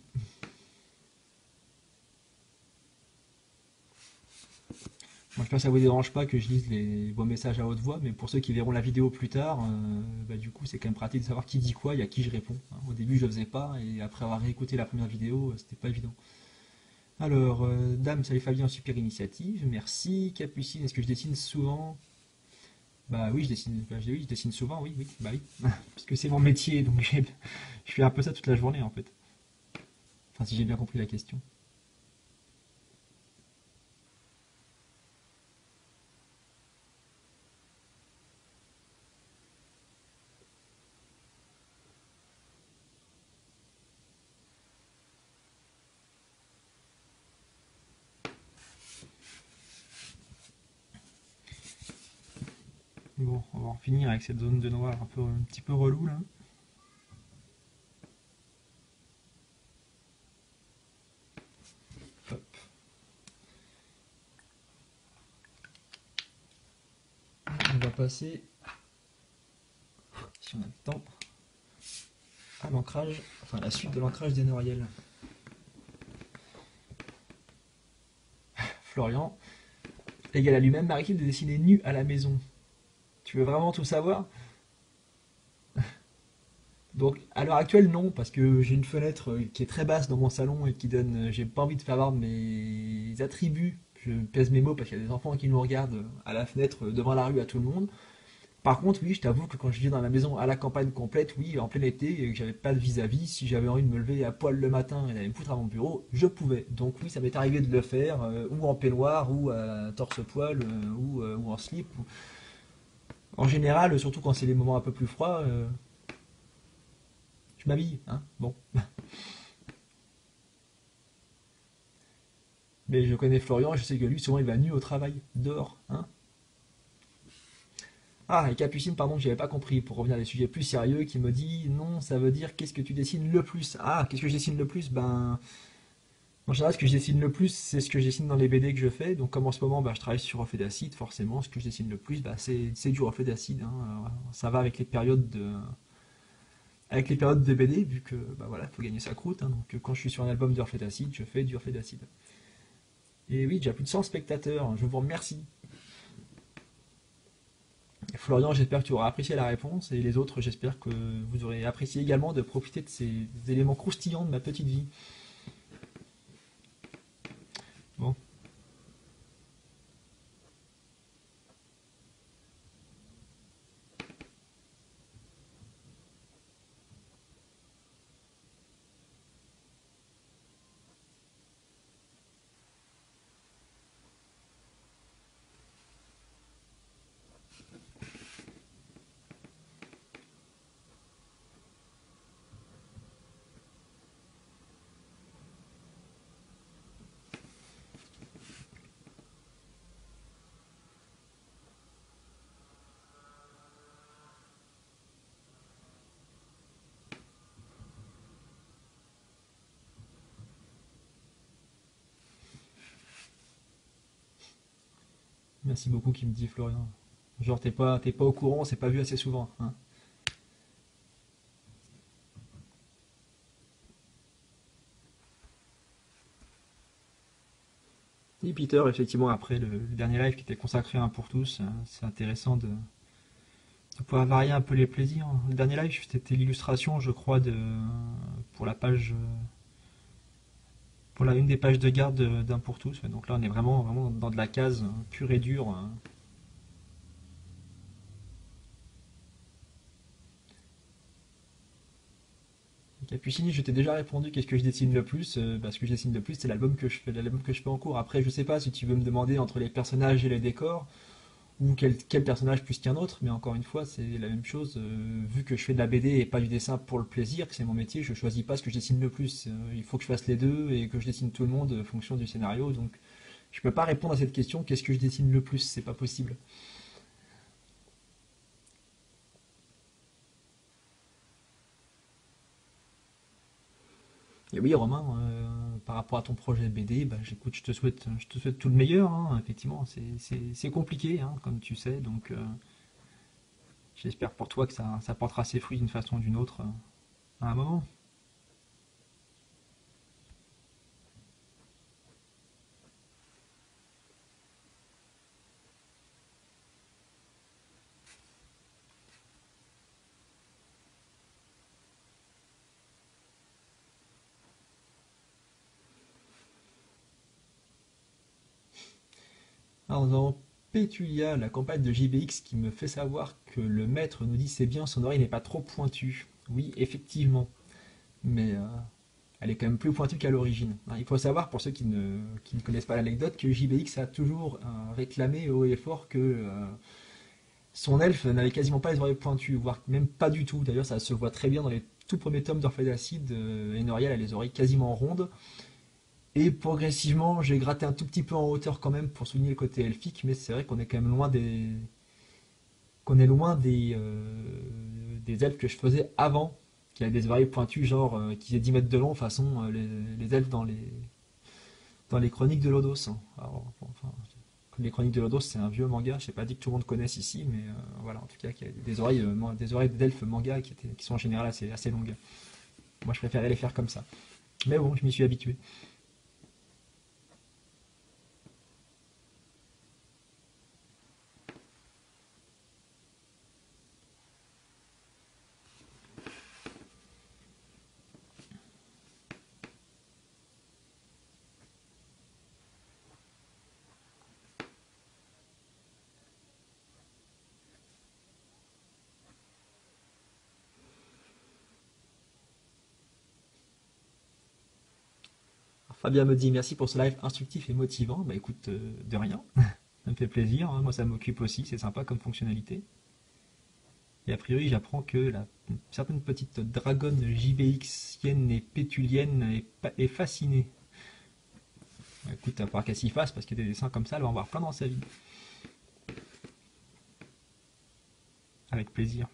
Moi je pense que ça vous dérange pas que je lise les, vos messages à haute voix, mais pour ceux qui verront la vidéo plus tard, euh, bah, du coup c'est quand même pratique de savoir qui dit quoi et à qui je réponds, hein. Au début je le faisais pas et après avoir réécouté la première vidéo, euh, c'était pas évident. Alors, euh, Dame, salut Fabien, super initiative, merci. Capucine, est-ce que je dessine souvent? Bah oui, je dessine, bah, je, oui, je dessine souvent, oui, oui, bah oui. Parce que c'est mon métier, donc j'ai- je fais un peu ça toute la journée en fait. Enfin, si j'ai bien compris la question. Bon, on va en finir avec cette zone de noir un peu, un petit peu relou là. Hop. On va passer, si on a le temps, à l'ancrage, enfin la suite de l'ancrage des Noiriel. Florian égale à lui-même, m'arrive-t-il de dessiner nu à la maison? Tu veux vraiment tout savoir? Donc à l'heure actuelle non, parce que j'ai une fenêtre euh, qui est très basse dans mon salon et qui donne, euh, j'ai pas envie de faire voir mes attributs, je pèse mes mots parce qu'il y a des enfants qui nous regardent euh, à la fenêtre euh, devant la rue à tout le monde. Par contre oui, je t'avoue que quand je vis dans la maison à la campagne complète, oui, en plein été, et que j'avais pas de vis-à-vis, si j'avais envie de me lever à poil le matin et d'aller me foutre à mon bureau, je pouvais. Donc oui, ça m'est arrivé de le faire, euh, ou en peignoir, ou à torse-poil, euh, ou, euh, ou en slip. ou- En général, surtout quand c'est les moments un peu plus froids, euh, je m'habille, hein, bon. Mais je connais Florian, je sais que lui, souvent, il va nu au travail, dehors, hein. Ah, et Capucine, pardon, j'avais pas compris, pour revenir à des sujets plus sérieux, qui me dit, non, ça veut dire, qu'est-ce que tu dessines le plus? Ah, qu'est-ce que je dessine le plus? Ben, en général, ce que je dessine le plus, c'est ce que je dessine dans les B D que je fais. Donc, comme en ce moment, ben, je travaille sur reflet d'acide, forcément, ce que je dessine le plus, ben, c'est c'est du reflet d'acide, hein. Alors, ça va avec les périodes de, avec les périodes de B D, vu que, ben voilà, faut gagner sa croûte, hein. Donc, quand je suis sur un album de reflet d'acide, je fais du reflet d'acide. Et oui, déjà plus de cent spectateurs, je vous remercie. Florian, j'espère que tu auras apprécié la réponse, et les autres, j'espère que vous aurez apprécié également de profiter de ces éléments croustillants de ma petite vie. Bon, merci beaucoup qui me dit Florian. Genre, t'es pas, t'es pas au courant, c'est pas vu assez souvent, hein. Et Peter, effectivement, après le, le dernier live qui était consacré à un pour tous, euh, c'est intéressant de, de pouvoir varier un peu les plaisirs. Le dernier live, c'était l'illustration, je crois, de, pour la page, euh, pour la une des pages de garde de- d'un pour tous. Ouais, donc là, on est vraiment, vraiment dans de la case euh, pure et dure, hein. Capucini, je t'ai déjà répondu qu'est-ce que je dessine le plus. Euh, bah, ce que je dessine le plus, c'est l'album que je fais, l'album que je fais en cours. Après, je sais pas si tu veux me demander entre les personnages et les décors, ou quel, quel personnage plus qu'un autre, mais encore une fois, c'est la même chose. Euh, vu que je fais de la B D et pas du dessin pour le plaisir, que c'est mon métier, je choisis pas ce que je dessine le plus. Euh, il faut que je fasse les deux et que je dessine tout le monde en fonction du scénario. Donc, je peux pas répondre à cette question, qu'est-ce que je dessine le plus? C'est pas possible. Et oui, Romain, euh, par rapport à ton projet B D, bah, j'écoute, je te souhaite, je te souhaite tout le meilleur, hein. Effectivement, c'est c'est- c'est compliqué, hein, comme tu sais, donc euh, j'espère pour toi que ça, ça portera ses fruits d'une façon ou d'une autre euh, à un moment. Alors, nous avons Pétulia, la campagne de J B X, qui me fait savoir que le maître nous dit c'est bien, son oreille n'est pas trop pointue. Oui, effectivement, mais euh, elle est quand même plus pointue qu'à l'origine, hein. Il faut savoir, pour ceux qui ne, qui ne connaissent pas l'anecdote, que J B X a toujours euh, réclamé haut et fort que euh, son elfe n'avait quasiment pas les oreilles pointues, voire même pas du tout. D'ailleurs, ça se voit très bien dans les tout premiers tomes d'Orphée d'Acide. Euh, Enoriel a les oreilles quasiment rondes. Et progressivement, j'ai gratté un tout petit peu en hauteur quand même pour souligner le côté elfique, mais c'est vrai qu'on est quand même loin des, qu'on est loin des, euh, des elfes que je faisais avant, qui avaient des oreilles pointues, genre euh, qui faisaient dix mètres de long, façon euh, les, les elfes dans les, dans les chroniques de Lodos. Hein. Alors, bon, enfin, les chroniques de Lodos, c'est un vieux manga, je sais pas dit que tout le monde connaisse ici, mais euh, voilà, en tout cas, qui a des oreilles, euh, des oreilles d'elfes manga qui, étaient, qui sont en général assez, assez longues. Moi, je préférais les faire comme ça. Mais bon, je m'y suis habitué. Alors, Fabien me dit merci pour ce live instructif et motivant. Bah écoute, euh, de rien, ça me fait plaisir. Hein. Moi, ça m'occupe aussi, c'est sympa comme fonctionnalité. Et a priori, j'apprends que la une certaine petite dragonne JVXienne et pétulienne est, pa- est fascinée. Bah, écoute, à part qu'elle s'y fasse, parce que des dessins comme ça, elle va en voir plein dans sa vie. Avec plaisir.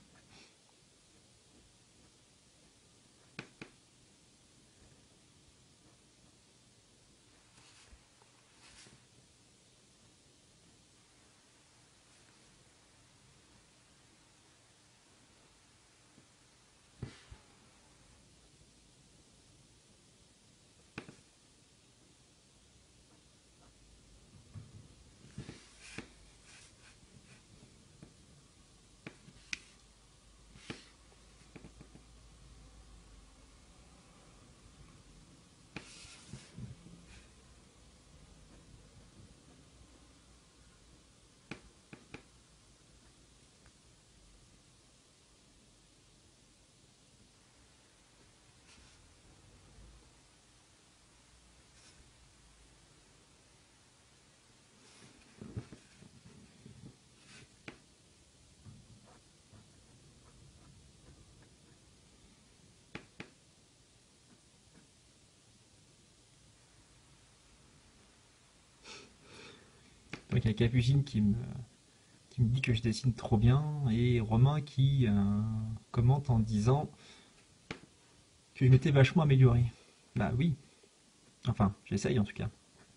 Donc il y a Capucine qui me, qui me dit que je dessine trop bien, et Romain qui euh, commente en disant que je m'étais vachement amélioré. Bah oui, enfin, j'essaye en tout cas.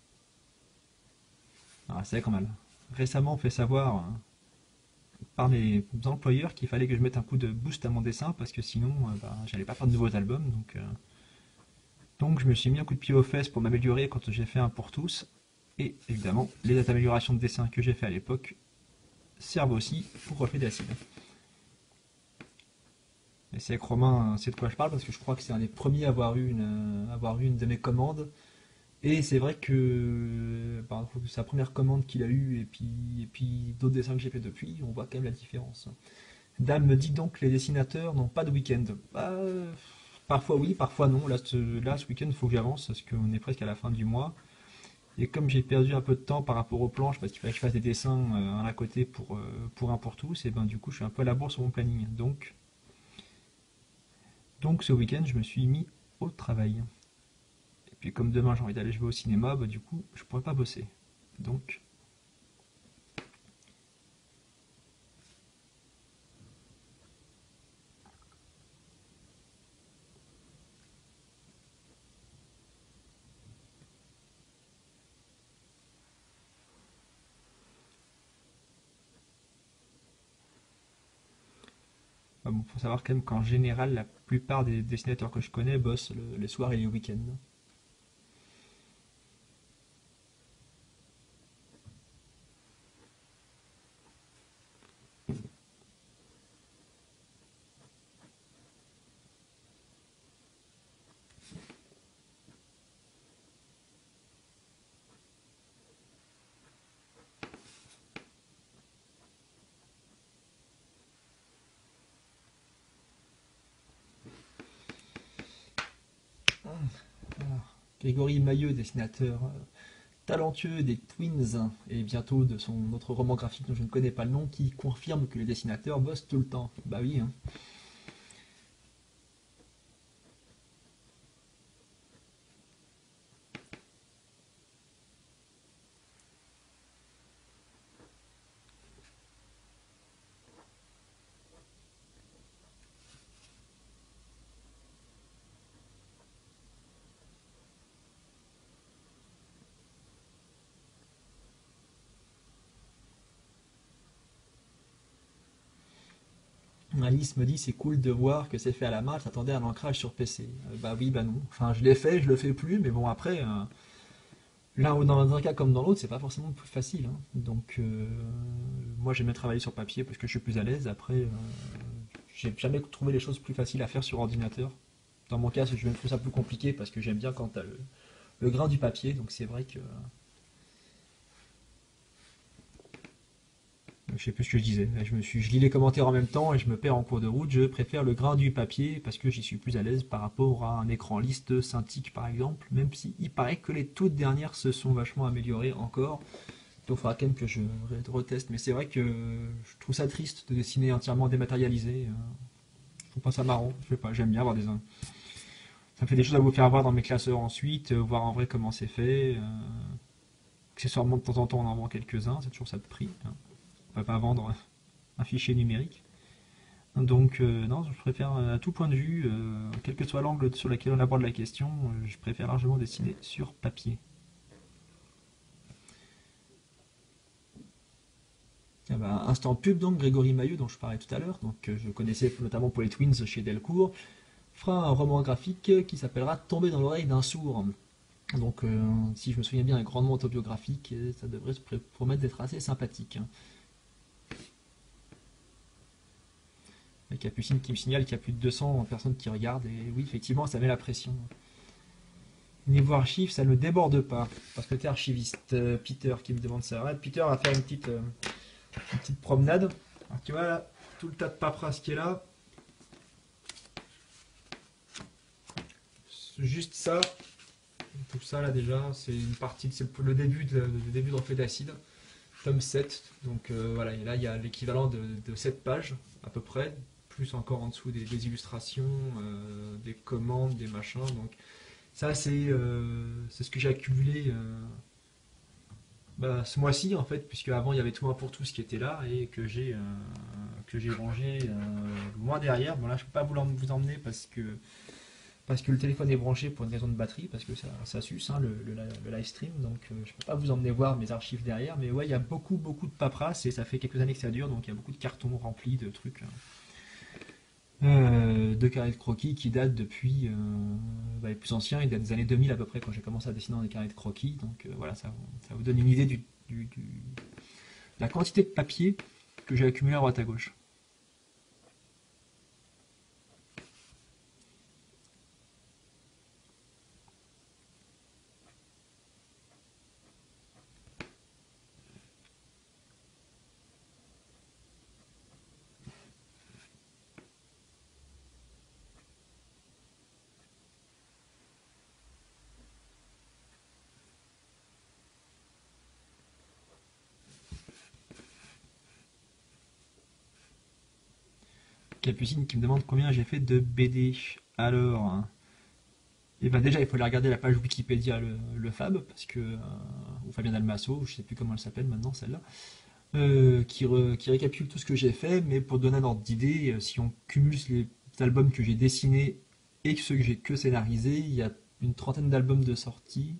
Ah, c'est quand même. Récemment, on fait savoir euh, par mes employeurs qu'il fallait que je mette un coup de boost à mon dessin parce que sinon, euh, bah, j'allais pas faire de nouveaux albums. Donc, euh, donc je me suis mis un coup de pied aux fesses pour m'améliorer quand j'ai fait un pour tous. Et évidemment, les améliorations de dessin que j'ai fait à l'époque servent aussi pour reflet d'acide. Et c'est avec Romain, c'est de quoi je parle parce que je crois que c'est un des premiers à avoir eu une, à avoir eu une de mes commandes. Et c'est vrai que par exemple, sa première commande qu'il a eue et puis, et puis d'autres dessins que j'ai fait depuis, on voit quand même la différence. Dame me dit donc que les dessinateurs n'ont pas de week-end. Bah, euh, parfois oui, parfois non. Là, ce, là, ce week-end, il faut que j'avance parce qu'on est presque à la fin du mois. Et comme j'ai perdu un peu de temps par rapport aux planches, parce qu'il fallait que je fasse des dessins euh, à côté pour, euh, pour un pour tous, et ben du coup, je suis un peu à la bourre sur mon planning. Donc, donc ce week-end, je me suis mis au travail. Et puis comme demain, j'ai envie d'aller jouer au cinéma, bah du coup, je pourrais pas bosser. Donc, bah bon, faut savoir quand même qu'en général, la plupart des dessinateurs que je connais bossent le- les soirs et les week-ends. Voilà. Grégory Mailleux, dessinateur euh, talentueux des Twins, et bientôt de son autre roman graphique dont je ne connais pas le nom, qui confirme que les dessinateurs bossent tout le temps. Bah oui, hein. Alice me dit c'est cool de voir que c'est fait à la main, elle s'attendait à l'ancrage sur P C. Euh, bah oui, bah non. Enfin, je l'ai fait, je le fais plus, mais bon, après, euh, l'un ou dans un cas comme dans l'autre, c'est pas forcément plus facile, hein. Donc, euh, moi, j'aime bien travailler sur papier parce que je suis plus à l'aise. Après, euh, j'ai jamais trouvé les choses plus faciles à faire sur ordinateur. Dans mon cas, je trouve ça plus compliqué parce que j'aime bien quand t'as le, le grain du papier, donc c'est vrai que je sais plus ce que je disais. Je me suis, je lis les commentaires en même temps et je me perds en cours de route. Je préfère le grain du papier parce que j'y suis plus à l'aise par rapport à un écran liste Cintiq par exemple. Même si il paraît que les toutes dernières se sont vachement améliorées encore. Donc il faudra quand même que je reteste. Mais c'est vrai que je trouve ça triste de dessiner entièrement dématérialisé. Je trouve pas ça marrant. Je sais pas. J'aime bien avoir des. Ça me fait des choses à vous faire voir dans mes classeurs ensuite, euh, voir en vrai comment c'est fait. Euh, accessoirement de temps en temps on en vend quelques-uns. C'est toujours ça de prix, hein. On va pas vendre un fichier numérique. Donc euh, non, je préfère euh, à tout point de vue, euh, quel que soit l'angle sur lequel on aborde la question, euh, je préfère largement dessiner sur papier. Ah bah, instant pub donc, Grégory Mailleux dont je parlais tout à l'heure, donc euh, je connaissais notamment pour les Twins chez Delcourt, fera un roman graphique qui s'appellera Tomber dans l'oreille d'un sourd. Donc euh, si je me souviens bien, un grandement autobiographique, et ça devrait se promettre d'être assez sympathique, hein. La Capucine qui me signale qu'il y a plus de deux cents personnes qui regardent, et oui, effectivement, ça met la pression. Niveau archives, ça ne déborde pas, parce que tu es archiviste. Euh, Peter qui me demande ça. Ouais, Peter va faire une petite, euh, une petite promenade. Alors, tu vois là, tout le tas de paperasse qui est là, juste ça, tout ça là déjà, c'est une partie, c'est le début de, le début de reflet d'acide, tome sept. Donc euh, voilà, et là il y a l'équivalent de, de sept pages à peu près, plus encore en dessous des, des illustrations, euh, des commandes, des machins. Donc ça c'est euh, c'est ce que j'ai accumulé euh, bah, ce mois-ci en fait, puisque avant il y avait tout un pour tous qui était là et que j'ai euh, que j'ai rangé euh, loin derrière. Bon là je peux pas vous vous emmener parce que parce que le téléphone est branché pour une raison de batterie, parce que ça, ça suce, hein, le, le, le live stream, donc euh, je peux pas vous emmener voir mes archives derrière, mais ouais, il y a beaucoup, beaucoup de paperasse, et ça fait quelques années que ça dure, donc il y a beaucoup de cartons remplis de trucs, euh, de carrés de croquis qui datent depuis, euh, bah, les plus anciens, ils datent des années deux mille à peu près, quand j'ai commencé à dessiner dans des carrés de croquis, donc euh, voilà, ça, ça vous donne une idée du, du, du, de la quantité de papier que j'ai accumulé à droite à gauche. Capucine qui me demande combien j'ai fait de B D. Alors, et ben déjà, il faut aller regarder la page Wikipédia le, le Fab, parce que, euh, ou Fabien Dalmasso, je sais plus comment elle s'appelle maintenant, celle-là, euh, qui, re- qui récapitule tout ce que j'ai fait, mais pour donner un ordre d'idée, euh, si on cumule les albums que j'ai dessinés et ceux que j'ai que scénarisés, il y a une trentaine d'albums de sortie.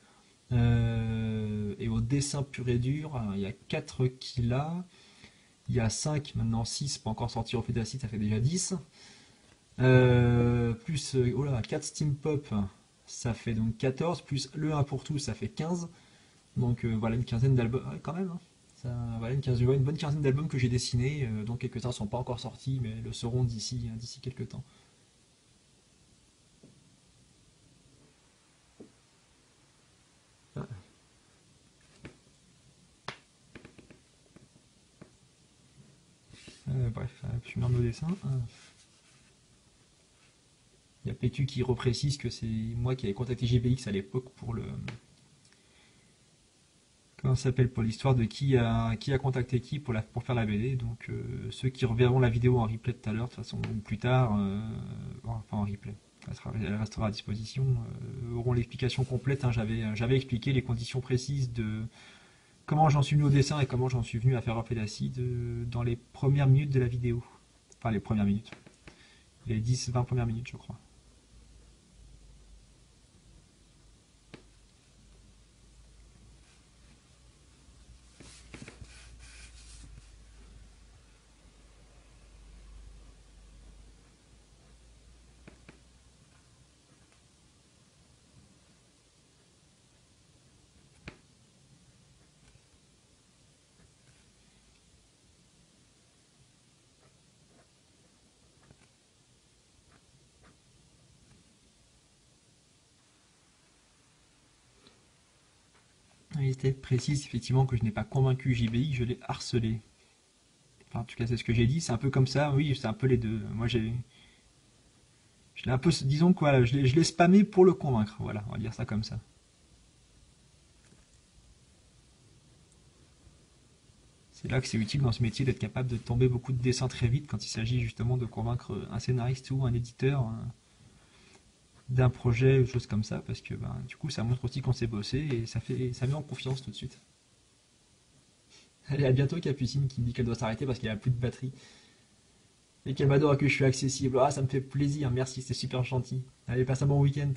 Euh, et au dessin pur et dur, euh, il y a quatre qu'il a, il y a cinq, maintenant six, pas encore sortis au fait d'acide, ça fait déjà dix. Euh, plus euh, oh là, quatre Steam Pop, ça fait donc quatorze, plus le un pour tous, ça fait quinze. Donc euh, voilà une quinzaine d'albums, ouais, quand même, hein. Ça, voilà une, quinzaine, une bonne quinzaine d'albums que j'ai dessinés, euh, dont quelques-uns ne sont pas encore sortis, mais le seront d'ici hein, d'ici quelques temps. Ah, euh, bref, euh, je suis dans nos dessins. Ah. Il y a P Q qui reprécise que c'est moi qui avais contacté G B X à l'époque pour le, comment ça s'appelle, pour l'histoire de qui a, qui a contacté qui pour, la, pour faire la B D. Donc euh, ceux qui reverront la vidéo en replay tout à l'heure, de toute façon, ou plus tard, euh, enfin en replay, elle, sera, elle restera à disposition, euh, auront l'explication complète, hein. J'avais, j'avais expliqué les conditions précises de comment j'en suis venu au dessin et comment j'en suis venu à faire reflet d'acide euh, dans les premières minutes de la vidéo. Enfin les premières minutes. Les dix vingt premières minutes je crois. Il était précise effectivement que je n'ai pas convaincu J B I, que je l'ai harcelé. Enfin, en tout cas, c'est ce que j'ai dit. C'est un peu comme ça. Oui, c'est un peu les deux. Moi, j'ai, je l'ai un peu, disons quoi, je l'ai, je l'ai spammé pour le convaincre. Voilà, on va dire ça comme ça. C'est là que c'est utile dans ce métier d'être capable de tomber beaucoup de dessins très vite quand il s'agit justement de convaincre un scénariste ou un éditeur hein, d'un projet ou chose comme ça, parce que ben, du coup, ça montre aussi qu'on s'est bossé et ça fait, ça met en confiance tout de suite. Allez, à bientôt, Capucine qui me dit qu'elle doit s'arrêter parce qu'elle a plus de batterie. Et qu'elle m'adore et que je suis accessible. Ah, ça me fait plaisir, merci, c'est super gentil. Allez, passe un bon week-end.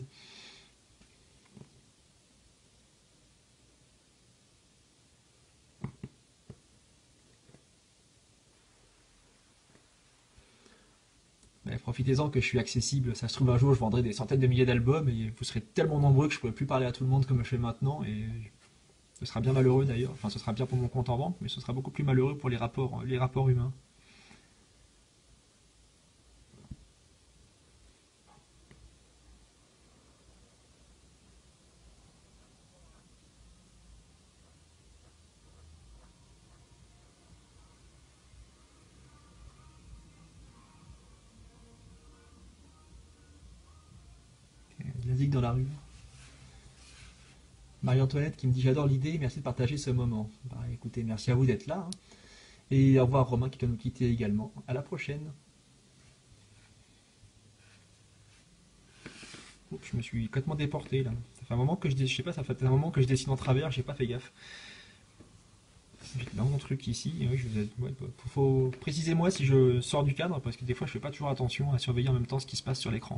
Mais profitez-en que je suis accessible. Ça se trouve, un jour, je vendrai des centaines de milliers d'albums et vous serez tellement nombreux que je ne pourrai plus parler à tout le monde comme je fais maintenant. Et ce sera bien malheureux d'ailleurs. Enfin, ce sera bien pour mon compte en banque, mais ce sera beaucoup plus malheureux pour les rapports, les rapports humains. Il indique dans la rue. Marie-Antoinette qui me dit j'adore l'idée, merci de partager ce moment. Bah écoutez, merci à vous d'être là. Hein. Et au revoir Romain qui va nous quitter également. À la prochaine. Oups, je me suis complètement déporté là. Ça fait un moment que je, je sais pas, ça fait un moment que je dessine en travers, j'ai pas fait gaffe. J'ai dans mon truc ici, oui, je vous ai... ouais, faut, faut... précisez-moi si je sors du cadre parce que des fois je fais pas toujours attention à surveiller en même temps ce qui se passe sur l'écran.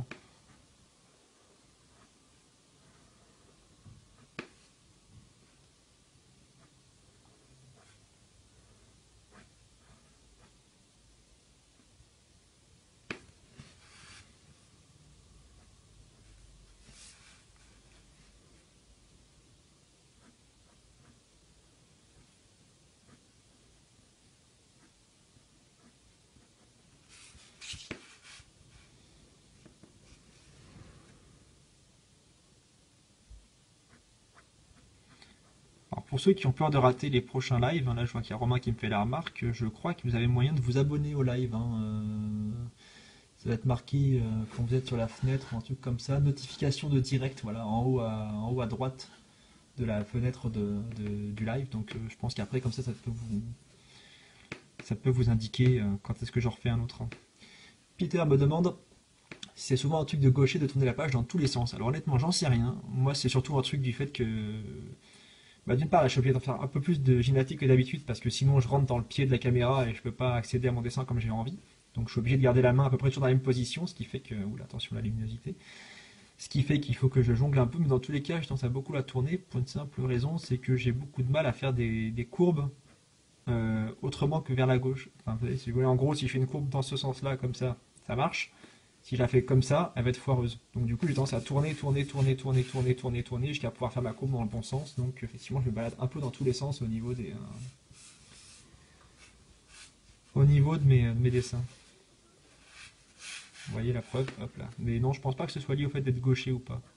Alors pour ceux qui ont peur de rater les prochains lives, hein, là je vois qu'il y a Romain qui me fait la remarque, je crois que vous avez moyen de vous abonner au live. Hein, euh, ça va être marqué euh, quand vous êtes sur la fenêtre ou un truc comme ça, notification de direct, voilà, en haut à, en haut à droite de la fenêtre de, de- du live. Donc euh, je pense qu'après comme ça, ça peut vous, ça peut vous indiquer euh, quand est-ce que j'en refais un autre. Hein. Peter me demande si c'est souvent un truc de gaucher de tourner la page dans tous les sens. Alors honnêtement, j'en sais rien. Moi, c'est surtout un truc du fait que bah, d'une part, là, je suis obligé d'en faire un peu plus de gymnastique que d'habitude parce que sinon je rentre dans le pied de la caméra et je peux pas accéder à mon dessin comme j'ai envie. Donc je suis obligé de garder la main à peu près toujours dans la même position, ce qui fait que... Oula, attention à la luminosité. Ce qui fait qu'il faut que je jongle un peu, mais dans tous les cas, je tendance à beaucoup la tourner pour une simple raison, c'est que j'ai beaucoup de mal à faire des, des courbes euh, autrement que vers la gauche. Enfin, vous voyez, si vous voulez, en gros, si je fais une courbe dans ce sens-là, comme ça, ça marche. Si je la fais comme ça, elle va être foireuse. Donc du coup, j'ai tendance à tourner, tourner, tourner, tourner, tourner, tourner, tourner, jusqu'à pouvoir faire ma courbe dans le bon sens. Donc effectivement, je me balade un peu dans tous les sens au niveau des, euh, au niveau de mes, de mes dessins. Vous voyez la preuve, hop là. Mais non, je pense pas que ce soit lié au fait d'être gaucher ou pas.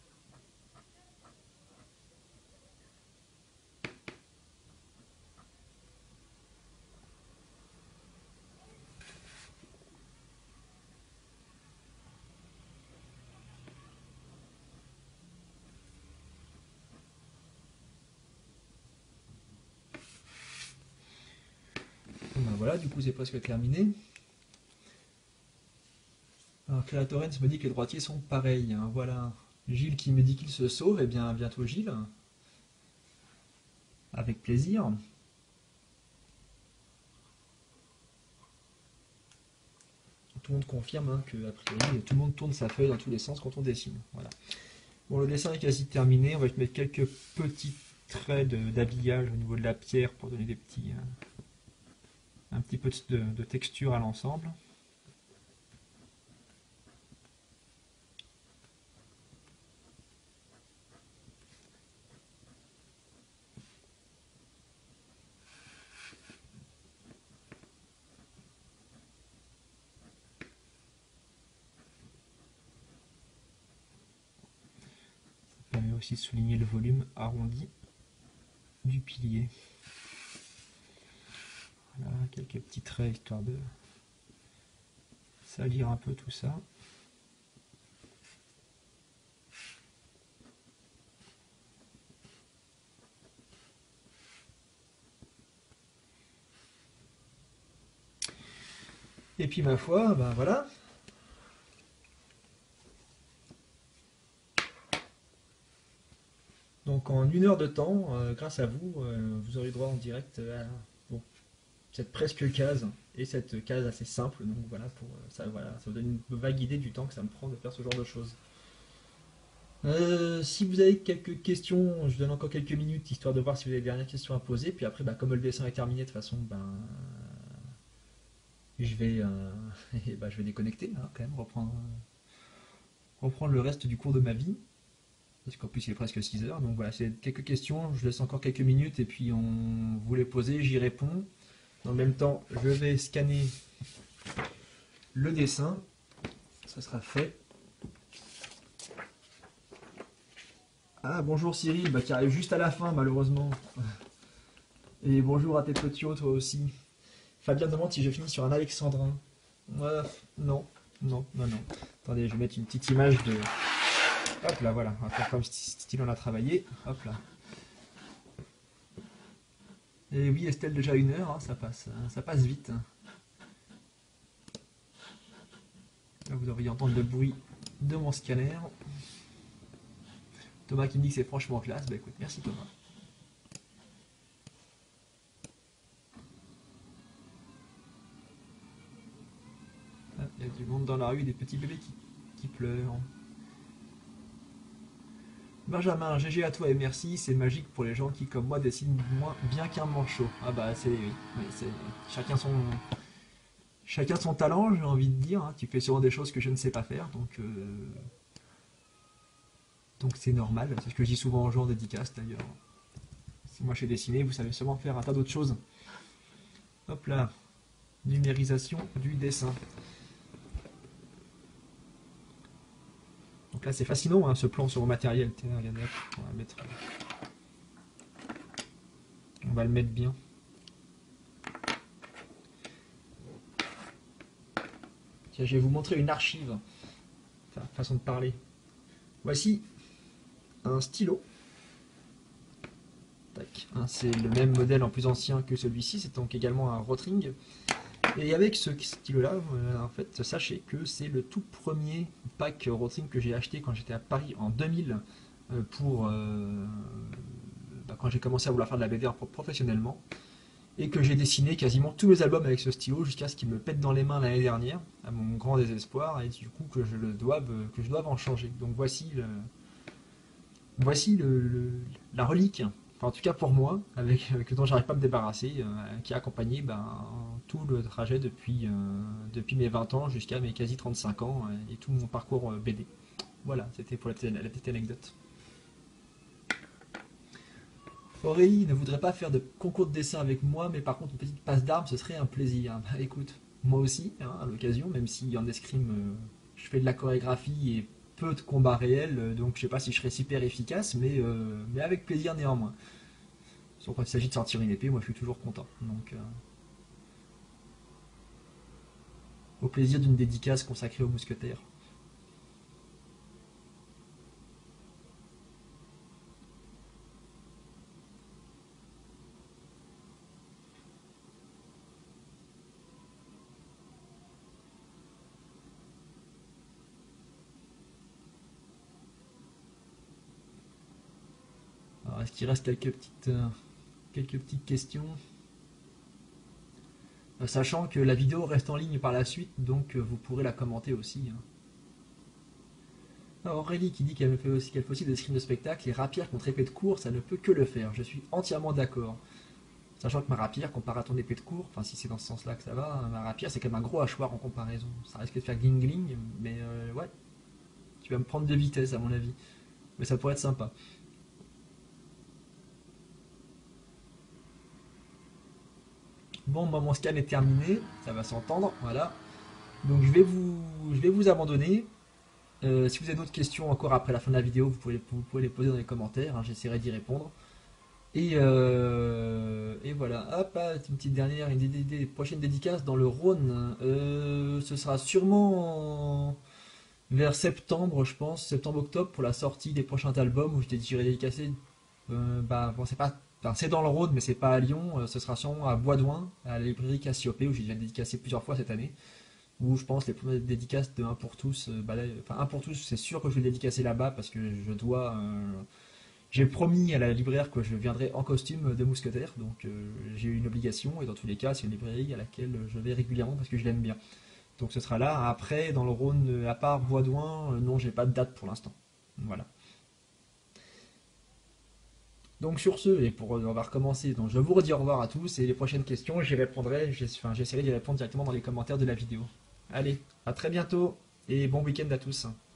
Bon, ben voilà, du coup c'est presque terminé. Alors Clara Torrens me dit que les droitiers sont pareils. Hein, voilà. Gilles qui me dit qu'il se sauve, eh bien à bientôt Gilles. Avec plaisir. Tout le monde confirme hein, que a priori tout le monde tourne sa feuille dans tous les sens quand on dessine. Voilà. Bon, le dessin est quasi terminé. On va mettre quelques petits traits de- d'habillage au niveau de la pierre pour donner des petits, euh, un petit peu de, de texture à l'ensemble. Ça permet aussi de souligner le volume arrondi du pilier. Voilà, quelques petits traits histoire de salir un peu tout ça. Et puis ma foi, ben voilà. Donc en une heure de temps, euh, grâce à vous, euh, vous aurez droit en direct à bon, cette presque case et cette case assez simple. Donc voilà, pour euh, ça, voilà, ça vous donne une vague idée du temps que ça me prend de faire ce genre de choses. Euh, si vous avez quelques questions, je donne encore quelques minutes histoire de voir si vous avez des dernières questions à poser. Puis après, bah, comme le dessin est terminé, de toute façon, ben, je vais, euh, et bah, je vais déconnecter hein, quand même, reprendre, reprendre le reste du cours de ma vie. Parce qu'en plus il est presque six heures, donc voilà, c'est quelques questions, je laisse encore quelques minutes et puis on vous les posez, j'y réponds. En même temps, je vais scanner le dessin, ça sera fait. Ah bonjour Cyril, bah, qui arrive juste à la fin malheureusement. Et bonjour à tes petits toi aussi. Fabien demande si je finis sur un alexandrin. Ouais, non, non, non, non. Attendez, je vais mettre une petite image de... Hop là, voilà, on va faire comme style on a travaillé. Hop là. Et oui, Estelle, déjà une heure, hein, ça passe, ça passe vite. Là, vous devriez entendre le bruit de mon scanner. Thomas qui me dit que c'est franchement classe. Bah écoute, merci Thomas. Ah, il y a du monde dans la rue, des petits bébés qui, qui pleurent. Benjamin, G G à toi et merci, c'est magique pour les gens qui, comme moi, dessinent moins bien qu'un manchot. Ah bah c'est oui, oui c'est chacun son chacun son talent, j'ai envie de dire. Hein. Tu fais sûrement des choses que je ne sais pas faire, donc euh, donc c'est normal. C'est ce que je dis souvent aux gens en dédicace d'ailleurs. Si moi je sais dessiner, vous savez sûrement faire un tas d'autres choses. Hop là, numérisation du dessin. Donc là c'est fascinant hein, ce plan sur le matériel. Tiens, regardez, on va mettre, on va le mettre bien. Tiens, je vais vous montrer une archive, enfin façon de parler. Voici un stylo. Hein, c'est le même modèle en plus ancien que celui-ci, c'est donc également un Rotring. Et avec ce stylo-là, euh, en fait, sachez que c'est le tout premier pack Rotring que j'ai acheté quand j'étais à Paris en deux mille, euh, pour euh, bah, quand j'ai commencé à vouloir faire de la B D professionnellement, et que j'ai dessiné quasiment tous mes albums avec ce stylo jusqu'à ce qu'il me pète dans les mains l'année dernière, à mon grand désespoir, et du coup que je le doive, que je doive en changer. Donc voici le, voici le, le, la relique. Enfin, en tout cas pour moi, avec, avec dont j'arrive pas à me débarrasser, euh, qui a accompagné ben, tout le trajet depuis, euh, depuis mes vingt ans jusqu'à mes quasi trente-cinq ans euh, et tout mon parcours euh, B D. Voilà, c'était pour la petite, la petite anecdote. Aurélie ne voudrait pas faire de concours de dessin avec moi, mais par contre une petite passe d'armes, ce serait un plaisir. Bah écoute, moi aussi, hein, à l'occasion, même si en escrime, euh, je fais de la chorégraphie et peu de combats réels, donc je sais pas si je serai super efficace, mais, euh, mais avec plaisir néanmoins. Sauf quand il s'agit de sortir une épée, moi je suis toujours content. Donc, euh, au plaisir d'une dédicace consacrée aux mousquetaires. Alors, est-ce qu'il reste quelques petites, euh, quelques petites questions? Euh, Sachant que la vidéo reste en ligne par la suite, donc euh, vous pourrez la commenter aussi. Hein. Alors, Aurélie qui dit qu'elle fait aussi, qu'elle fait aussi des scrims de spectacle, les rapières contre épée de cours, ça ne peut que le faire. Je suis entièrement d'accord. Sachant que ma rapière, comparé à ton épée de cours, enfin si c'est dans ce sens-là que ça va, ma rapière c'est quand même un gros hachoir en comparaison. Ça risque de faire gling gling, mais euh, ouais, tu vas me prendre de vitesse à mon avis. Mais ça pourrait être sympa. Bon, bah, mon scan est terminé, ça va s'entendre, voilà. Donc je vais vous, je vais vous abandonner. Euh, si vous avez d'autres questions encore après la fin de la vidéo, vous pouvez, vous pouvez les poser dans les commentaires, hein, j'essaierai d'y répondre. Et, euh, et voilà, hop, ah, une petite dernière, une des, des- des prochaines dédicaces dans le Rhône. Euh, ce sera sûrement vers septembre, je pense, septembre-octobre, pour la sortie des prochains albums où je j'irai dédicacer. Euh, bah, bon, c'est pas, enfin, c'est dans le Rhône, mais c'est pas à Lyon. Euh, ce sera sûrement à Boisdouin, à la librairie Cassiopée, où j'ai déjà dédicacé plusieurs fois cette année. Où je pense les premières dédicaces de un pour tous, euh, bah, là, enfin un pour tous, c'est sûr que je vais dédicacer là-bas parce que je dois. euh, j'ai promis à la libraire que je viendrai en costume de mousquetaire, donc euh, j'ai eu une obligation, et dans tous les cas, c'est une librairie à laquelle je vais régulièrement parce que je l'aime bien. Donc ce sera là. Après, dans le Rhône, euh, à part Boisdouin, euh, non, j'ai pas de date pour l'instant. Voilà. Donc sur ce, et pour on va recommencer, donc je vous redis au revoir à tous, et les prochaines questions, j'y répondrai, j'ess- enfin, j'essaierai d'y répondre directement dans les commentaires de la vidéo. Allez, à très bientôt, et bon week-end à tous.